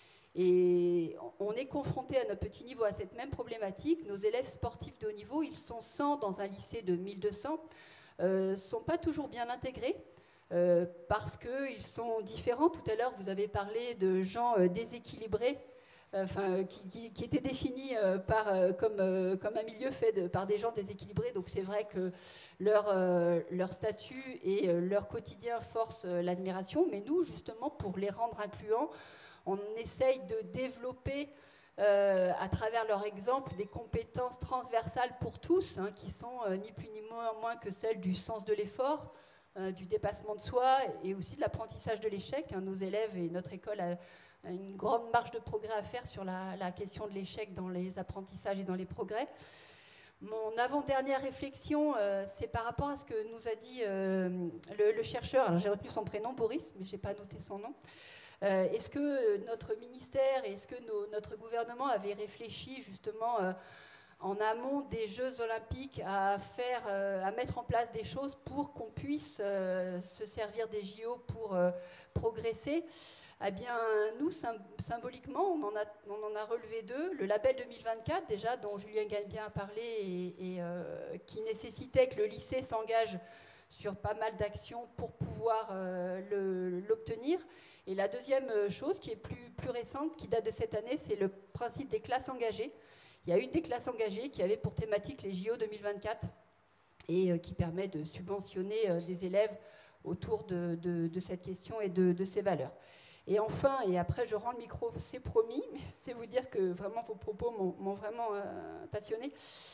Et on est confronté à notre petit niveau à cette même problématique. Nos élèves sportifs de haut niveau, ils sont 100 dans un lycée de 1200, ne sont pas toujours bien intégrés. Parce qu'ils sont différents. Tout à l'heure, vous avez parlé de gens déséquilibrés, qui étaient définis comme un milieu fait par des gens déséquilibrés. Donc c'est vrai que leur statut et leur quotidien forcent l'admiration. Mais nous, justement, pour les rendre incluants, on essaye de développer à travers leur exemple des compétences transversales pour tous, qui sont ni plus ni moins que celles du sens de l'effort, du dépassement de soi, et aussi de l'apprentissage de l'échec. Nos élèves et notre école a une grande marge de progrès à faire sur la question de l'échec dans les apprentissages et dans les progrès. Mon avant-dernière réflexion, c'est par rapport à ce que nous a dit le chercheur. Alors j'ai retenu son prénom, Boris, mais je n'ai pas noté son nom. Est-ce que notre ministère et est-ce que notre gouvernement avait réfléchi justement en amont des Jeux Olympiques à mettre en place des choses pour qu'on puisse se servir des JO pour progresser? Eh bien, nous, symboliquement, on en a relevé 2. Le label 2024, déjà, dont Julien Gagne-Bien a parlé, et qui nécessitait que le lycée s'engage sur pas mal d'actions pour pouvoir l'obtenir. Et la deuxième chose, qui est plus récente, qui date de cette année, c'est le principe des classes engagées. Il y a une des classes engagées qui avait pour thématique les JO 2024, et qui permet de subventionner des élèves autour de cette question et de ces valeurs. Et enfin, et après je rends le micro, c'est promis, mais c'est vous dire que vraiment vos propos m'ont vraiment passionné.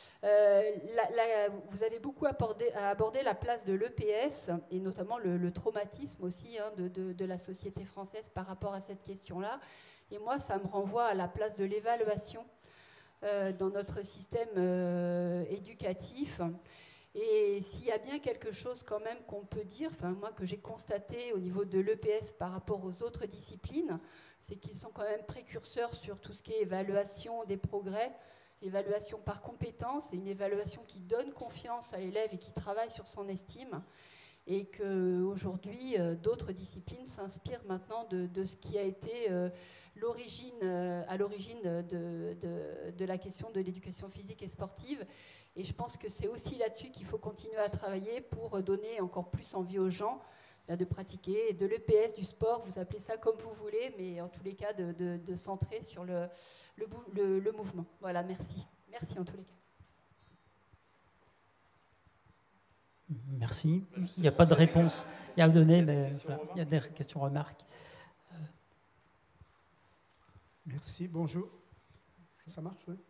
Vous avez beaucoup abordé la place de l'EPS, et notamment le traumatisme aussi de la société française par rapport à cette question-là. Et moi, ça me renvoie à la place de l'évaluation dans notre système éducatif. Et s'il y a bien quelque chose quand même qu'on peut dire, moi que j'ai constaté au niveau de l'EPS par rapport aux autres disciplines, c'est qu'ils sont quand même précurseurs sur tout ce qui est évaluation des progrès, évaluation par compétence, et une évaluation qui donne confiance à l'élève et qui travaille sur son estime. Et qu'aujourd'hui, d'autres disciplines s'inspirent maintenant de ce qui a été à l'origine de la question de l'éducation physique et sportive. Et je pense que c'est aussi là-dessus qu'il faut continuer à travailler pour donner encore plus envie aux gens de pratiquer de l'EPS, du sport, vous appelez ça comme vous voulez, mais en tous les cas de centrer sur le mouvement. Voilà, merci. Merci en tous les cas. Merci. Il n'y a pas de réponse à donner, mais voilà, il y a des questions-remarques. Merci, bonjour. Ça marche, oui?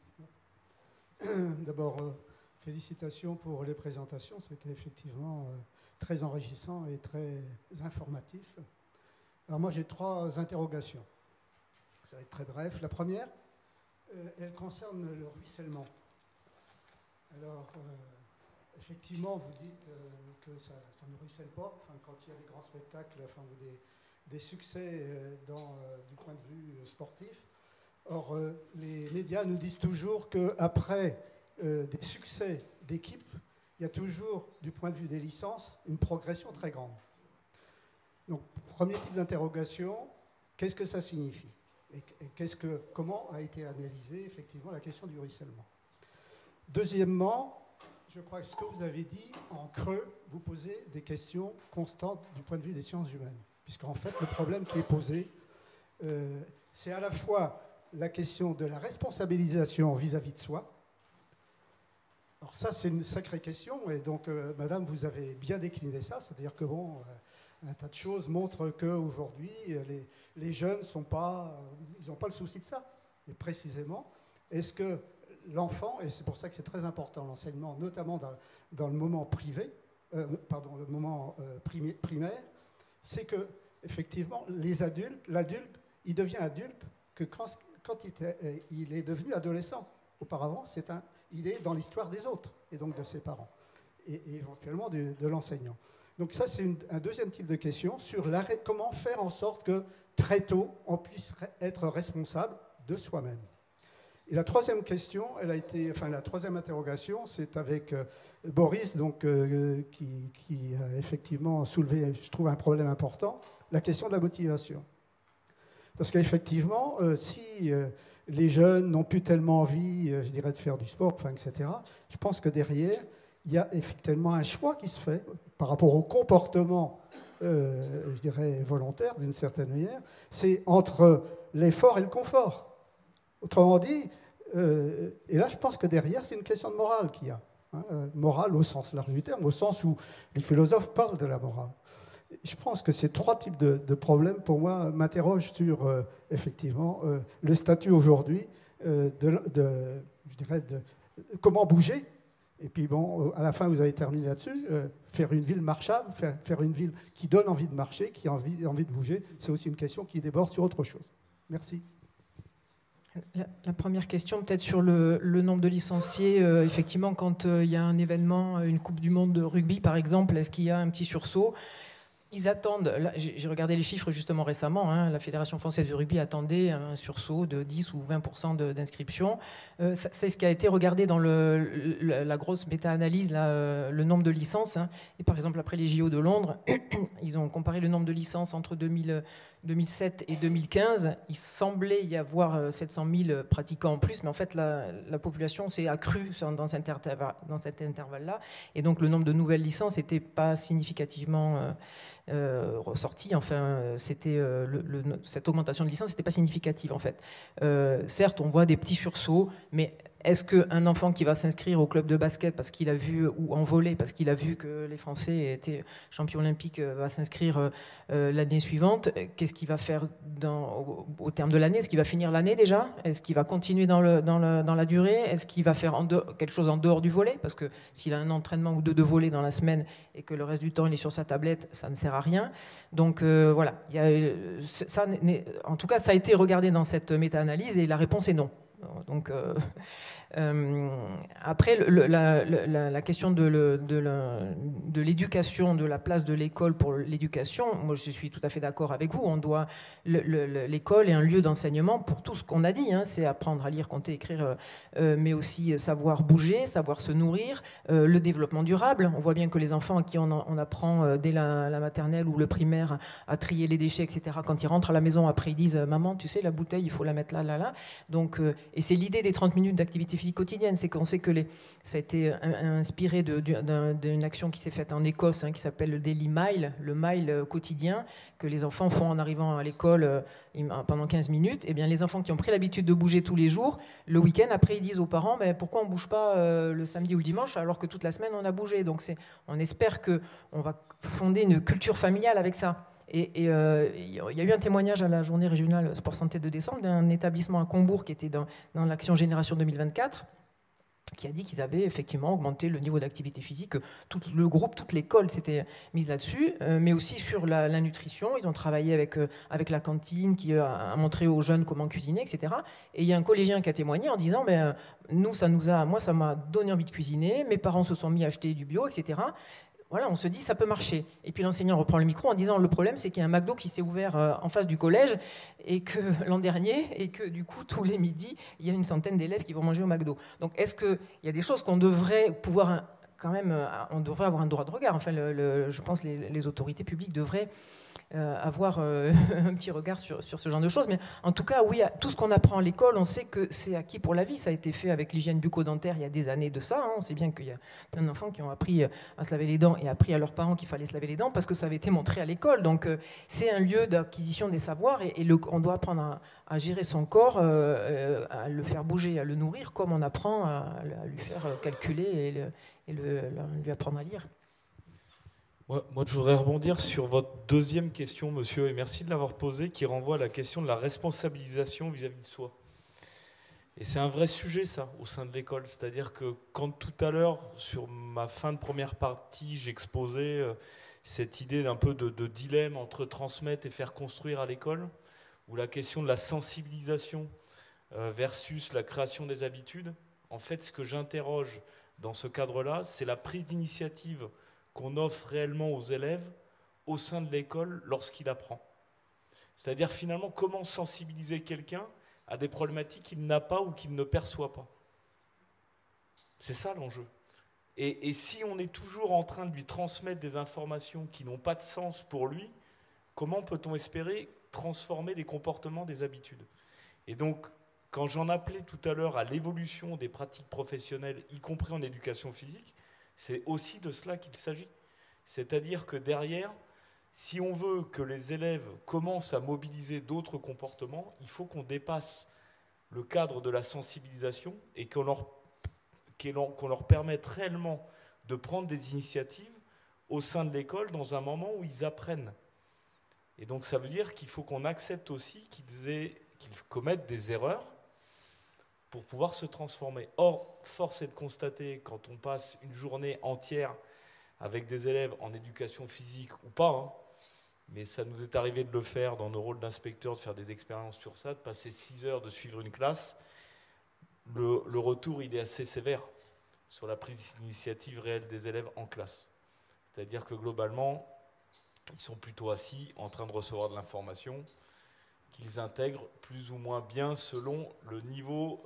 D'abord, félicitations pour les présentations. C'était effectivement très enrichissant et très informatif. Alors moi, j'ai 3 interrogations. Ça va être très bref. La première, elle concerne le ruissellement. Alors, effectivement, vous dites que ça ne ruisselle pas. Enfin, quand il y a des grands spectacles, enfin, des succès du point de vue sportif. Or, les médias nous disent toujours qu'après des succès d'équipe, il y a toujours, du point de vue des licences, une progression très grande. Donc, premier type d'interrogation, qu'est-ce que ça signifie? Et comment a été analysée effectivement la question du ruissellement? Deuxièmement, je crois que ce que vous avez dit, en creux, vous posez des questions constantes du point de vue des sciences humaines. Puisqu'en fait, le problème qui est posé, c'est à la fois la question de la responsabilisation vis-à-vis de soi. Alors ça, c'est une sacrée question, et donc, madame, vous avez bien décliné ça, c'est-à-dire que, bon, un tas de choses montrent qu'aujourd'hui, les jeunes n'ont pas le souci de ça. Et précisément, est-ce que l'enfant, et c'est pour ça que c'est très important, l'enseignement, notamment dans le moment privé, le moment primaire, c'est que, effectivement, l'adulte, il devient adulte que quand il est devenu adolescent. Auparavant, il est dans l'histoire des autres, et donc de ses parents, et éventuellement de l'enseignant. Donc ça, c'est un deuxième type de question sur comment faire en sorte que, très tôt, on puisse être responsable de soi-même. Et la troisième question, la troisième interrogation, c'est avec Boris, donc, qui a effectivement soulevé, je trouve, un problème important, la question de la motivation. Parce qu'effectivement, si les jeunes n'ont plus tellement envie, je dirais, de faire du sport, enfin, etc., je pense que derrière, il y a effectivement un choix qui se fait par rapport au comportement, je dirais, volontaire, d'une certaine manière. C'est entre l'effort et le confort. Autrement dit, et là, je pense que derrière, c'est une question de morale qu'il y a. Morale au sens large du terme, au sens où les philosophes parlent de la morale. Je pense que ces 3 types de problèmes, pour moi, m'interrogent sur, effectivement, le statut aujourd'hui je dirais, de comment bouger. Et puis, bon, à la fin, vous avez terminé là-dessus. Faire une ville marchable, faire une ville qui donne envie de marcher, qui a envie de bouger, c'est aussi une question qui déborde sur autre chose. Merci. La première question, peut-être sur le nombre de licenciés. Effectivement, quand il y a un événement, une Coupe du Monde de rugby, par exemple, est-ce qu'il y a un petit sursaut? Ils attendent, j'ai regardé les chiffres justement récemment, la Fédération française de rugby attendait un sursaut de 10 ou 20% d'inscriptions. C'est ce qui a été regardé dans la grosse méta-analyse, le nombre de licences. Et par exemple, après les JO de Londres, ils ont comparé le nombre de licences entre 2007 et 2015. Il semblait y avoir 700 000 pratiquants en plus, mais en fait, la population s'est accrue dans cet intervalle-là. Et donc, le nombre de nouvelles licences n'était pas significativement ressorti. Enfin, cette augmentation de licences n'était pas significative, en fait. Certes, on voit des petits sursauts, mais est-ce qu'un enfant qui va s'inscrire au club de basket parce qu'il a vu, ou en volley parce qu'il a vu que les Français étaient champions olympiques, va s'inscrire l'année suivante, qu'est-ce qu'il va faire au terme de l'année? Est-ce qu'il va finir l'année déjà? Est-ce qu'il va continuer dans la durée? Est-ce qu'il va faire quelque chose en dehors du volley? Parce que s'il a un entraînement ou deux de volley dans la semaine et que le reste du temps il est sur sa tablette, ça ne sert à rien. Donc voilà, en tout cas ça a été regardé dans cette méta-analyse et la réponse est non. Donc, après, la question de l'éducation, de la place de l'école pour l'éducation, moi je suis tout à fait d'accord avec vous. L'école est un lieu d'enseignement pour tout ce qu'on a dit, hein, c'est apprendre à lire, compter, écrire, mais aussi savoir bouger, savoir se nourrir, le développement durable. On voit bien que les enfants à qui on apprend dès la maternelle ou le primaire à trier les déchets, etc., quand ils rentrent à la maison, après ils disent « Maman, tu sais, la bouteille, il faut la mettre là, là, là ». Donc, et c'est l'idée des 30 minutes d'activité physique quotidienne, c'est qu'on sait que ça a été inspiré d'une action qui s'est faite en Écosse, hein, qui s'appelle le Daily Mile, le mile quotidien, que les enfants font en arrivant à l'école pendant 15 minutes. Et bien, les enfants qui ont pris l'habitude de bouger tous les jours, le week-end, après, ils disent aux parents, mais pourquoi on ne bouge pas le samedi ou le dimanche, alors que toute la semaine, on a bougé. Donc, on espère qu'on va fonder une culture familiale avec ça. Et il y a eu un témoignage à la journée régionale sport santé de décembre d'un établissement à Combourg qui était dans l'action Génération 2024, qui a dit qu'ils avaient effectivement augmenté le niveau d'activité physique. Tout le groupe, toute l'école s'était mise là-dessus, mais aussi sur la nutrition. Ils ont travaillé avec la cantine qui a montré aux jeunes comment cuisiner, etc. Et il y a un collégien qui a témoigné en disant moi, ça m'a donné envie de cuisiner, mes parents se sont mis à acheter du bio, etc. Voilà, on se dit ça peut marcher. Et puis l'enseignant reprend le micro en disant le problème c'est qu'il y a un McDo qui s'est ouvert en face du collège et que l'an dernier et que du coup tous les midis il y a une centaine d'élèves qui vont manger au McDo. Donc est-ce qu'il y a des choses qu'on devrait pouvoir quand même, on devrait avoir un droit de regard. Enfin, je pense que les autorités publiques devraient avoir un petit regard sur ce genre de choses. Mais en tout cas, oui, tout ce qu'on apprend à l'école, on sait que c'est acquis pour la vie. Ça a été fait avec l'hygiène bucco-dentaire il y a des années de ça. Hein. On sait bien qu'il y a plein d'enfants qui ont appris à se laver les dents et appris à leurs parents qu'il fallait se laver les dents parce que ça avait été montré à l'école. Donc c'est un lieu d'acquisition des savoirs et on doit apprendre à gérer son corps, à le faire bouger, à le nourrir, comme on apprend à lui faire calculer et lui apprendre à lire. Moi, je voudrais rebondir sur votre deuxième question, monsieur, et merci de l'avoir posée, qui renvoie à la question de la responsabilisation vis-à-vis de soi. Et c'est un vrai sujet, ça, au sein de l'école. C'est-à-dire que quand tout à l'heure, sur ma fin de première partie, j'exposais cette idée d'un peu de dilemme entre transmettre et faire construire à l'école, ou la question de la sensibilisation versus la création des habitudes, en fait, ce que j'interroge dans ce cadre-là, c'est la prise d'initiative qu'on offre réellement aux élèves au sein de l'école lorsqu'il apprend. C'est-à-dire finalement comment sensibiliser quelqu'un à des problématiques qu'il n'a pas ou qu'il ne perçoit pas. C'est ça l'enjeu. Et si on est toujours en train de lui transmettre des informations qui n'ont pas de sens pour lui, comment peut-on espérer transformer des comportements, des habitudes? Et donc, quand j'en appelais tout à l'heure à l'évolution des pratiques professionnelles, y compris en éducation physique, c'est aussi de cela qu'il s'agit. C'est-à-dire que derrière, si on veut que les élèves commencent à mobiliser d'autres comportements, il faut qu'on dépasse le cadre de la sensibilisation et qu'on leur permette réellement de prendre des initiatives au sein de l'école dans un moment où ils apprennent. Et donc ça veut dire qu'il faut qu'on accepte aussi qu'ils commettent des erreurs pour pouvoir se transformer. Or, force est de constater, quand on passe une journée entière avec des élèves en éducation physique ou pas, hein, mais ça nous est arrivé de le faire dans nos rôles d'inspecteurs, de faire des expériences sur ça, de passer 6 heures, de suivre une classe, le retour il est assez sévère sur la prise d'initiative réelle des élèves en classe. C'est-à-dire que globalement, ils sont plutôt assis, en train de recevoir de l'information, qu'ils intègrent plus ou moins bien selon le niveau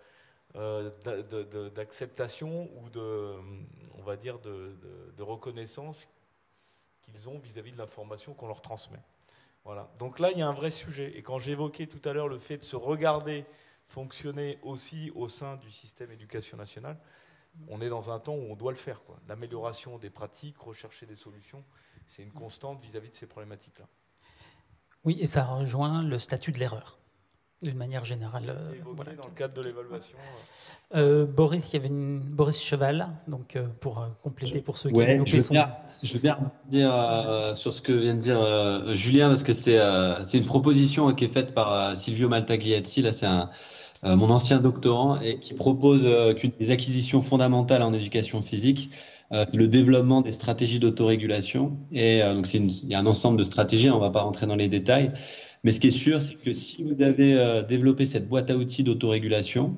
d'acceptation ou on va dire de reconnaissance qu'ils ont vis-à-vis de l'information qu'on leur transmet. Voilà. Donc là, il y a un vrai sujet. Et quand j'évoquais tout à l'heure le fait de se regarder fonctionner aussi au sein du système éducation nationale, on est dans un temps où on doit le faire, quoi. L'amélioration des pratiques, rechercher des solutions, c'est une constante vis-à-vis de ces problématiques-là. Oui, et ça rejoint le statut de l'erreur, d'une manière générale. Voilà. Dans le cadre de l'évaluation. Boris, il y avait Boris Cheval, donc pour compléter pour ceux qui ont loupé son... Je veux bien dire sur ce que vient de dire Julien, parce que c'est une proposition qui est faite par Silvio Maltagliati. Là, c'est mon ancien doctorant et qui propose qu'une des acquisitions fondamentales en éducation physique, c'est le développement des stratégies d'autorégulation. Et donc, il y a un ensemble de stratégies, on ne va pas rentrer dans les détails. Mais ce qui est sûr, c'est que si vous avez développé cette boîte à outils d'autorégulation,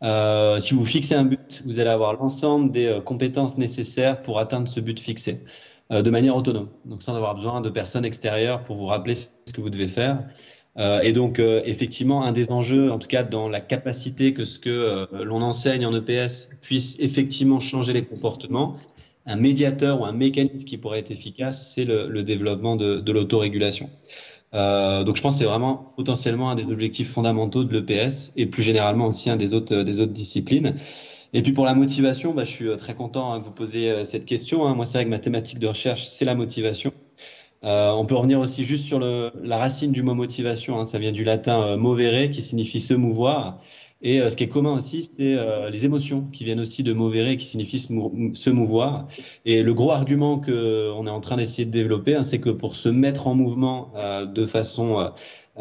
si vous fixez un but, vous allez avoir l'ensemble des compétences nécessaires pour atteindre ce but fixé de manière autonome, donc sans avoir besoin de personnes extérieures pour vous rappeler ce que vous devez faire. Et donc, effectivement, un des enjeux, en tout cas dans la capacité que ce que l'on enseigne en EPS puisse effectivement changer les comportements, un médiateur ou un mécanisme qui pourrait être efficace, c'est le développement de l'autorégulation. Donc, je pense que c'est vraiment potentiellement un des objectifs fondamentaux de l'EPS et plus généralement aussi un des autres disciplines. Et puis pour la motivation, je suis très content que vous posiez cette question. Moi, c'est vrai que ma thématique de recherche, c'est la motivation. On peut revenir aussi juste sur la racine du mot motivation. Ça vient du latin movere, qui signifie se mouvoir. Et ce qui est commun aussi, c'est les émotions qui viennent aussi de movere, qui signifie se mouvoir. Et le gros argument qu'on est en train d'essayer de développer, c'est que pour se mettre en mouvement de façon,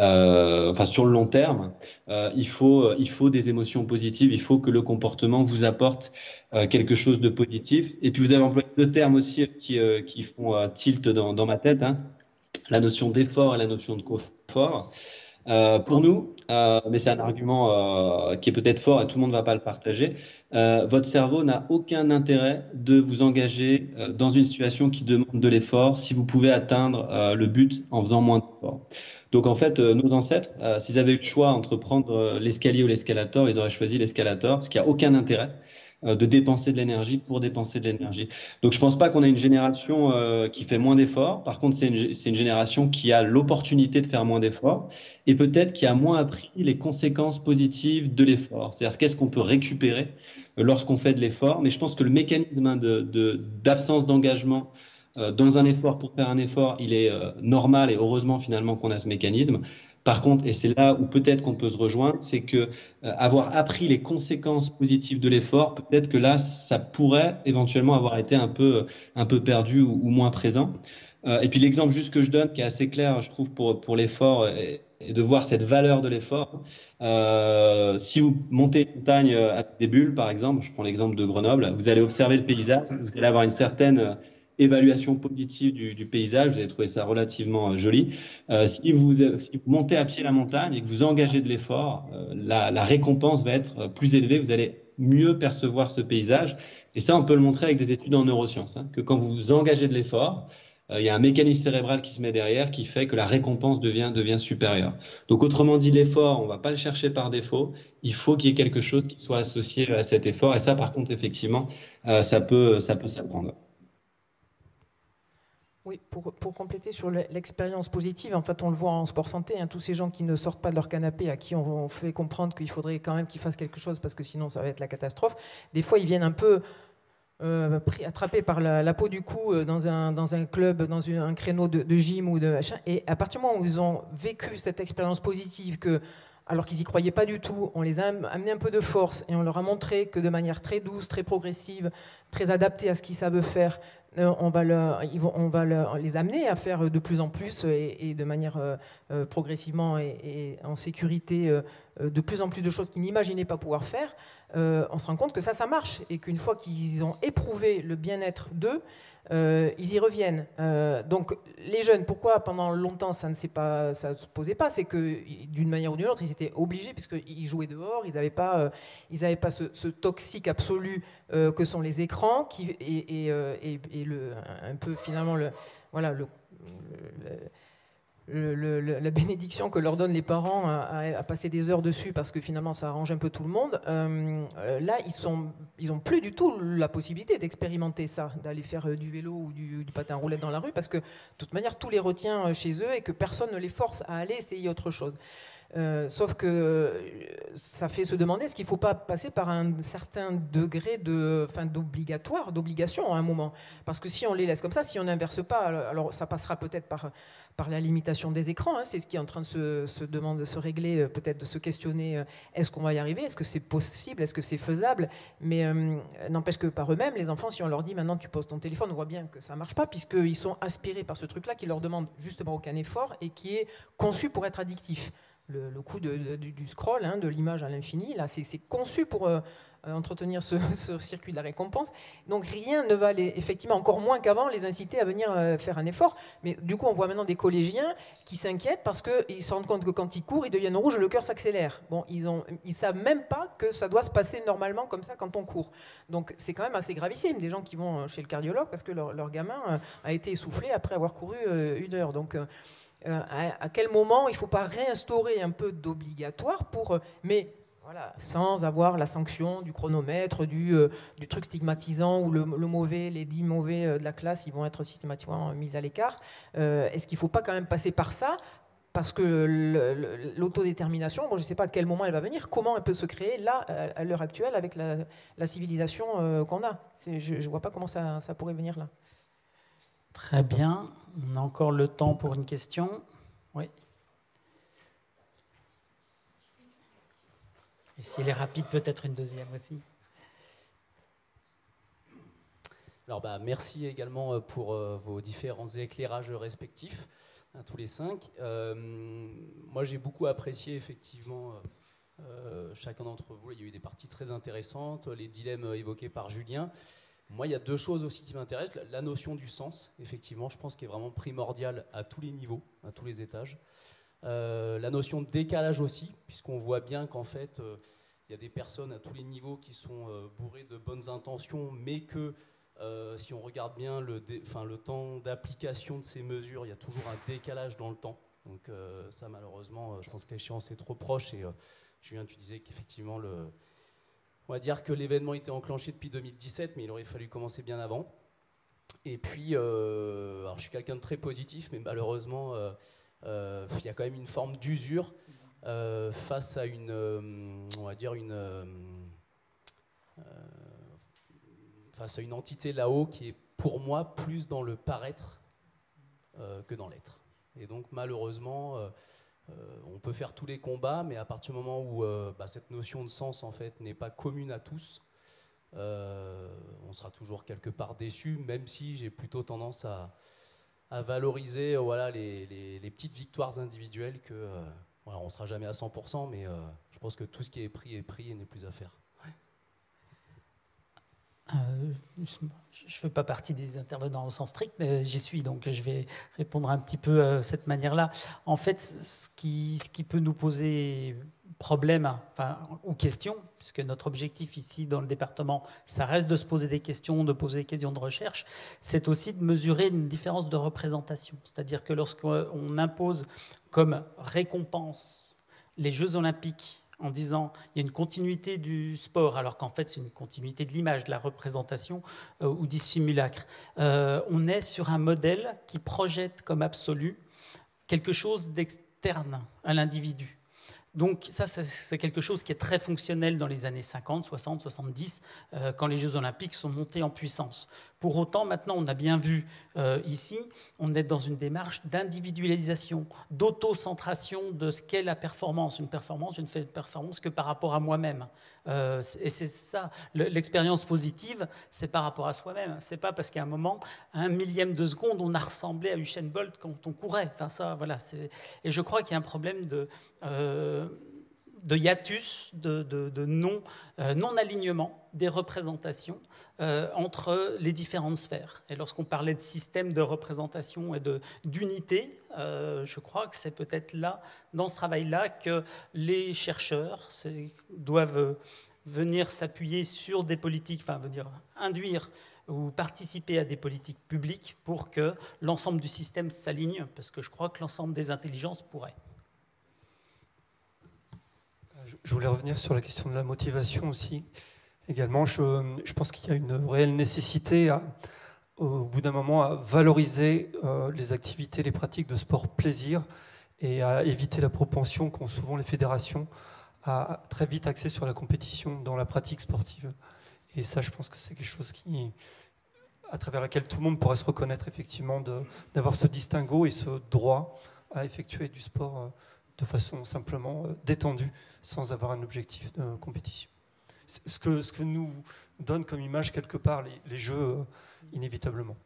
sur le long terme, il faut des émotions positives. Il faut que le comportement vous apporte quelque chose de positif. Et puis vous avez employé deux termes aussi qui font tilt dans ma tête, la notion d'effort et la notion de confort. Pour nous, mais c'est un argument qui est peut-être fort et tout le monde ne va pas le partager, votre cerveau n'a aucun intérêt de vous engager dans une situation qui demande de l'effort si vous pouvez atteindre le but en faisant moins d'efforts. Donc en fait, nos ancêtres, s'ils avaient eu le choix entre prendre l'escalier ou l'escalator, ils auraient choisi l'escalator, parce qu'il n'y a aucun intérêt de dépenser de l'énergie pour dépenser de l'énergie. Donc je pense pas qu'on ait une génération qui fait moins d'efforts. Par contre, c'est une génération qui a l'opportunité de faire moins d'efforts et peut-être qui a moins appris les conséquences positives de l'effort. C'est-à-dire qu'est-ce qu'on peut récupérer lorsqu'on fait de l'effort. Mais je pense que le mécanisme d'absence d'engagement dans un effort pour faire un effort, il est normal et heureusement finalement qu'on a ce mécanisme. Par contre, et c'est là où peut-être qu'on peut se rejoindre, c'est que avoir appris les conséquences positives de l'effort, peut-être que là, ça pourrait éventuellement avoir été un peu perdu ou moins présent. Et puis l'exemple juste que je donne, qui est assez clair, je trouve, pour l'effort et de voir cette valeur de l'effort. Si vous montez une montagne à des bulles, par exemple, je prends l'exemple de Grenoble, vous allez observer le paysage, vous allez avoir une certaine évaluation positive du paysage, vous allez trouver ça relativement joli. Si vous montez à pied la montagne et que vous engagez de l'effort, la récompense va être plus élevée, vous allez mieux percevoir ce paysage. Et ça, on peut le montrer avec des études en neurosciences, que quand vous engagez de l'effort, il y a un mécanisme cérébral qui se met derrière qui fait que la récompense devient supérieure. Donc autrement dit, l'effort, on ne va pas le chercher par défaut, il faut qu'il y ait quelque chose qui soit associé à cet effort. Et ça, par contre, effectivement, ça peut s'apprendre. Oui, pour compléter sur l'expérience positive, en fait, on le voit en sport santé, tous ces gens qui ne sortent pas de leur canapé, à qui on fait comprendre qu'il faudrait quand même qu'ils fassent quelque chose parce que sinon ça va être la catastrophe. Des fois, ils viennent un peu attrapés par la peau du cou dans un club, dans un créneau de gym ou de machin. Et à partir du moment où ils ont vécu cette expérience positive, alors qu'ils n'y croyaient pas du tout, on les a amenés un peu de force et on leur a montré que de manière très douce, très progressive, très adaptée à ce qu'ils savent faire, on va les amener à faire de plus en plus et de manière progressivement et en sécurité de plus en plus de choses qu'ils n'imaginaient pas pouvoir faire. On se rend compte que ça marche et qu'une fois qu'ils ont éprouvé le bien-être d'eux, ils y reviennent. Donc les jeunes, pourquoi pendant longtemps ça ne se posait pas, c'est que d'une manière ou d'une autre ils étaient obligés puisqu'ils jouaient dehors, ils n'avaient pas ce toxique absolu que sont les écrans un peu finalement la bénédiction que leur donnent les parents à passer des heures dessus parce que finalement ça arrange un peu tout le monde. Là, ils n'ont plus du tout la possibilité d'expérimenter ça, d'aller faire du vélo ou du patin à roulettes dans la rue parce que de toute manière tout les retient chez eux et que personne ne les force à aller essayer autre chose. Sauf que ça fait se demander est-ce qu'il ne faut pas passer par un certain degré d'obligation à un moment. Parce que si on les laisse comme ça, si on n'inverse pas, alors ça passera peut-être par la limitation des écrans. C'est ce qui est en train de se régler, peut-être de se questionner est-ce qu'on va y arriver, est-ce que c'est possible, est-ce que c'est faisable. Mais n'empêche que par eux-mêmes, les enfants, si on leur dit maintenant tu poses ton téléphone, on voit bien que ça ne marche pas puisqu'ils sont aspirés par ce truc-là qui leur demande justement aucun effort et qui est conçu pour être addictif. Le coup du scroll, de l'image à l'infini, là, c'est conçu pour entretenir ce circuit de la récompense. Donc rien ne va effectivement, encore moins qu'avant, les inciter à venir faire un effort. Mais du coup, on voit maintenant des collégiens qui s'inquiètent parce qu'ils se rendent compte que quand ils courent, ils deviennent rouges, le cœur s'accélère. Bon, ils savent même pas que ça doit se passer normalement comme ça quand on court. Donc c'est quand même assez gravissime. Des gens qui vont chez le cardiologue parce que leur gamin a été essoufflé après avoir couru 1 heure. Donc à quel moment il ne faut pas réinstaurer un peu d'obligatoire mais voilà, sans avoir la sanction du chronomètre, du truc stigmatisant où les 10 mauvais de la classe ils vont être systématiquement mis à l'écart. Est-ce qu'il ne faut pas quand même passer par ça? Parce que l'autodétermination, bon, je ne sais pas à quel moment elle va venir, comment elle peut se créer là, à l'heure actuelle, avec la civilisation qu'on a. Je ne vois pas comment ça pourrait venir là. Très bien. On a encore le temps pour une question. Oui. Et s'il est rapide, peut-être une deuxième aussi. Alors, merci également pour vos différents éclairages respectifs, à tous les 5. Moi, j'ai beaucoup apprécié effectivement chacun d'entre vous. Il y a eu des parties très intéressantes, les dilemmes évoqués par Julien. Moi, il y a 2 choses aussi qui m'intéressent. La notion du sens, effectivement, je pense qu'elle est vraiment primordiale à tous les niveaux, à tous les étages. La notion de décalage aussi, puisqu'on voit bien qu'en fait, il y a des personnes à tous les niveaux qui sont bourrées de bonnes intentions, mais que si on regarde bien le temps d'application de ces mesures, il y a toujours un décalage dans le temps. Donc ça, malheureusement, je pense que l'échéance est trop proche. Et Julien, tu disais qu'effectivement, on va dire que l'événement était enclenché depuis 2017, mais il aurait fallu commencer bien avant. Et puis, alors je suis quelqu'un de très positif, mais malheureusement, il y a quand même une forme d'usure face à face à une entité là-haut qui est pour moi plus dans le paraître que dans l'être. Et donc malheureusement, on peut faire tous les combats, mais à partir du moment où cette notion de sens en fait n'est pas commune à tous, on sera toujours quelque part déçu, même si j'ai plutôt tendance à valoriser les petites victoires individuelles que on ne sera jamais à 100%, mais je pense que tout ce qui est pris et n'est plus à faire. Je ne fais pas partie des intervenants au sens strict, mais j'y suis, donc je vais répondre un petit peu de cette manière-là. En fait, ce qui peut nous poser problème ou question, puisque notre objectif ici dans le département, ça reste de se poser des questions, de poser des questions de recherche, c'est aussi de mesurer une différence de représentation. C'est-à-dire que lorsqu'on impose comme récompense les Jeux Olympiques en disant il y a une continuité du sport, alors qu'en fait c'est une continuité de l'image, de la représentation ou du simulacre. On est sur un modèle qui projette comme absolu quelque chose d'externe à l'individu. Donc ça, c'est quelque chose qui est très fonctionnel dans les années 50, 60, 70, quand les Jeux Olympiques sont montés en puissance. Pour autant, maintenant, on a bien vu ici, on est dans une démarche d'individualisation, d'autocentration de ce qu'est la performance. Une performance, je ne fais de performance que par rapport à moi-même. Et c'est ça, l'expérience positive, c'est par rapport à soi-même. C'est pas parce qu'à un moment, à 1 millième de seconde, on a ressemblé à Usain Bolt quand on courait. Enfin ça, voilà. Et je crois qu'il y a un problème de hiatus, de non-alignement des représentations entre les différentes sphères. Et lorsqu'on parlait de système de représentation et d'unité, je crois que c'est peut-être là, dans ce travail-là, que les chercheurs doivent venir s'appuyer sur des politiques, venir induire ou participer à des politiques publiques pour que l'ensemble du système s'aligne, parce que je crois que l'ensemble des intelligences pourrait. Je voulais revenir sur la question de la motivation aussi. Également, je pense qu'il y a une réelle nécessité, au bout d'un moment, à valoriser les activités, les pratiques de sport plaisir et à éviter la propension qu'ont souvent les fédérations à très vite axer sur la compétition dans la pratique sportive. Et ça, je pense que c'est quelque chose à travers laquelle tout le monde pourrait se reconnaître, effectivement, d'avoir ce distinguo et ce droit à effectuer du sport de façon simplement détendue, sans avoir un objectif de compétition. Ce que nous donne comme image quelque part les jeux, inévitablement.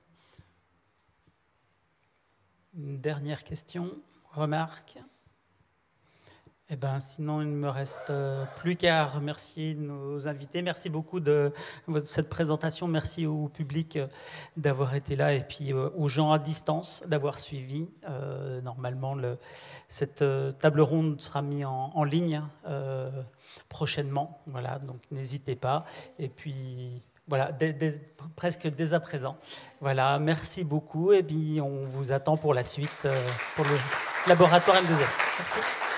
Une dernière question, remarque. Eh ben, sinon, il ne me reste plus qu'à remercier nos invités. Merci beaucoup de cette présentation. Merci au public d'avoir été là et puis aux gens à distance d'avoir suivi. Normalement, cette table ronde sera mise en ligne prochainement. Voilà, donc n'hésitez pas. Et puis, voilà, presque dès à présent. Voilà, merci beaucoup. Et puis, on vous attend pour la suite, pour le laboratoire M2S. Merci.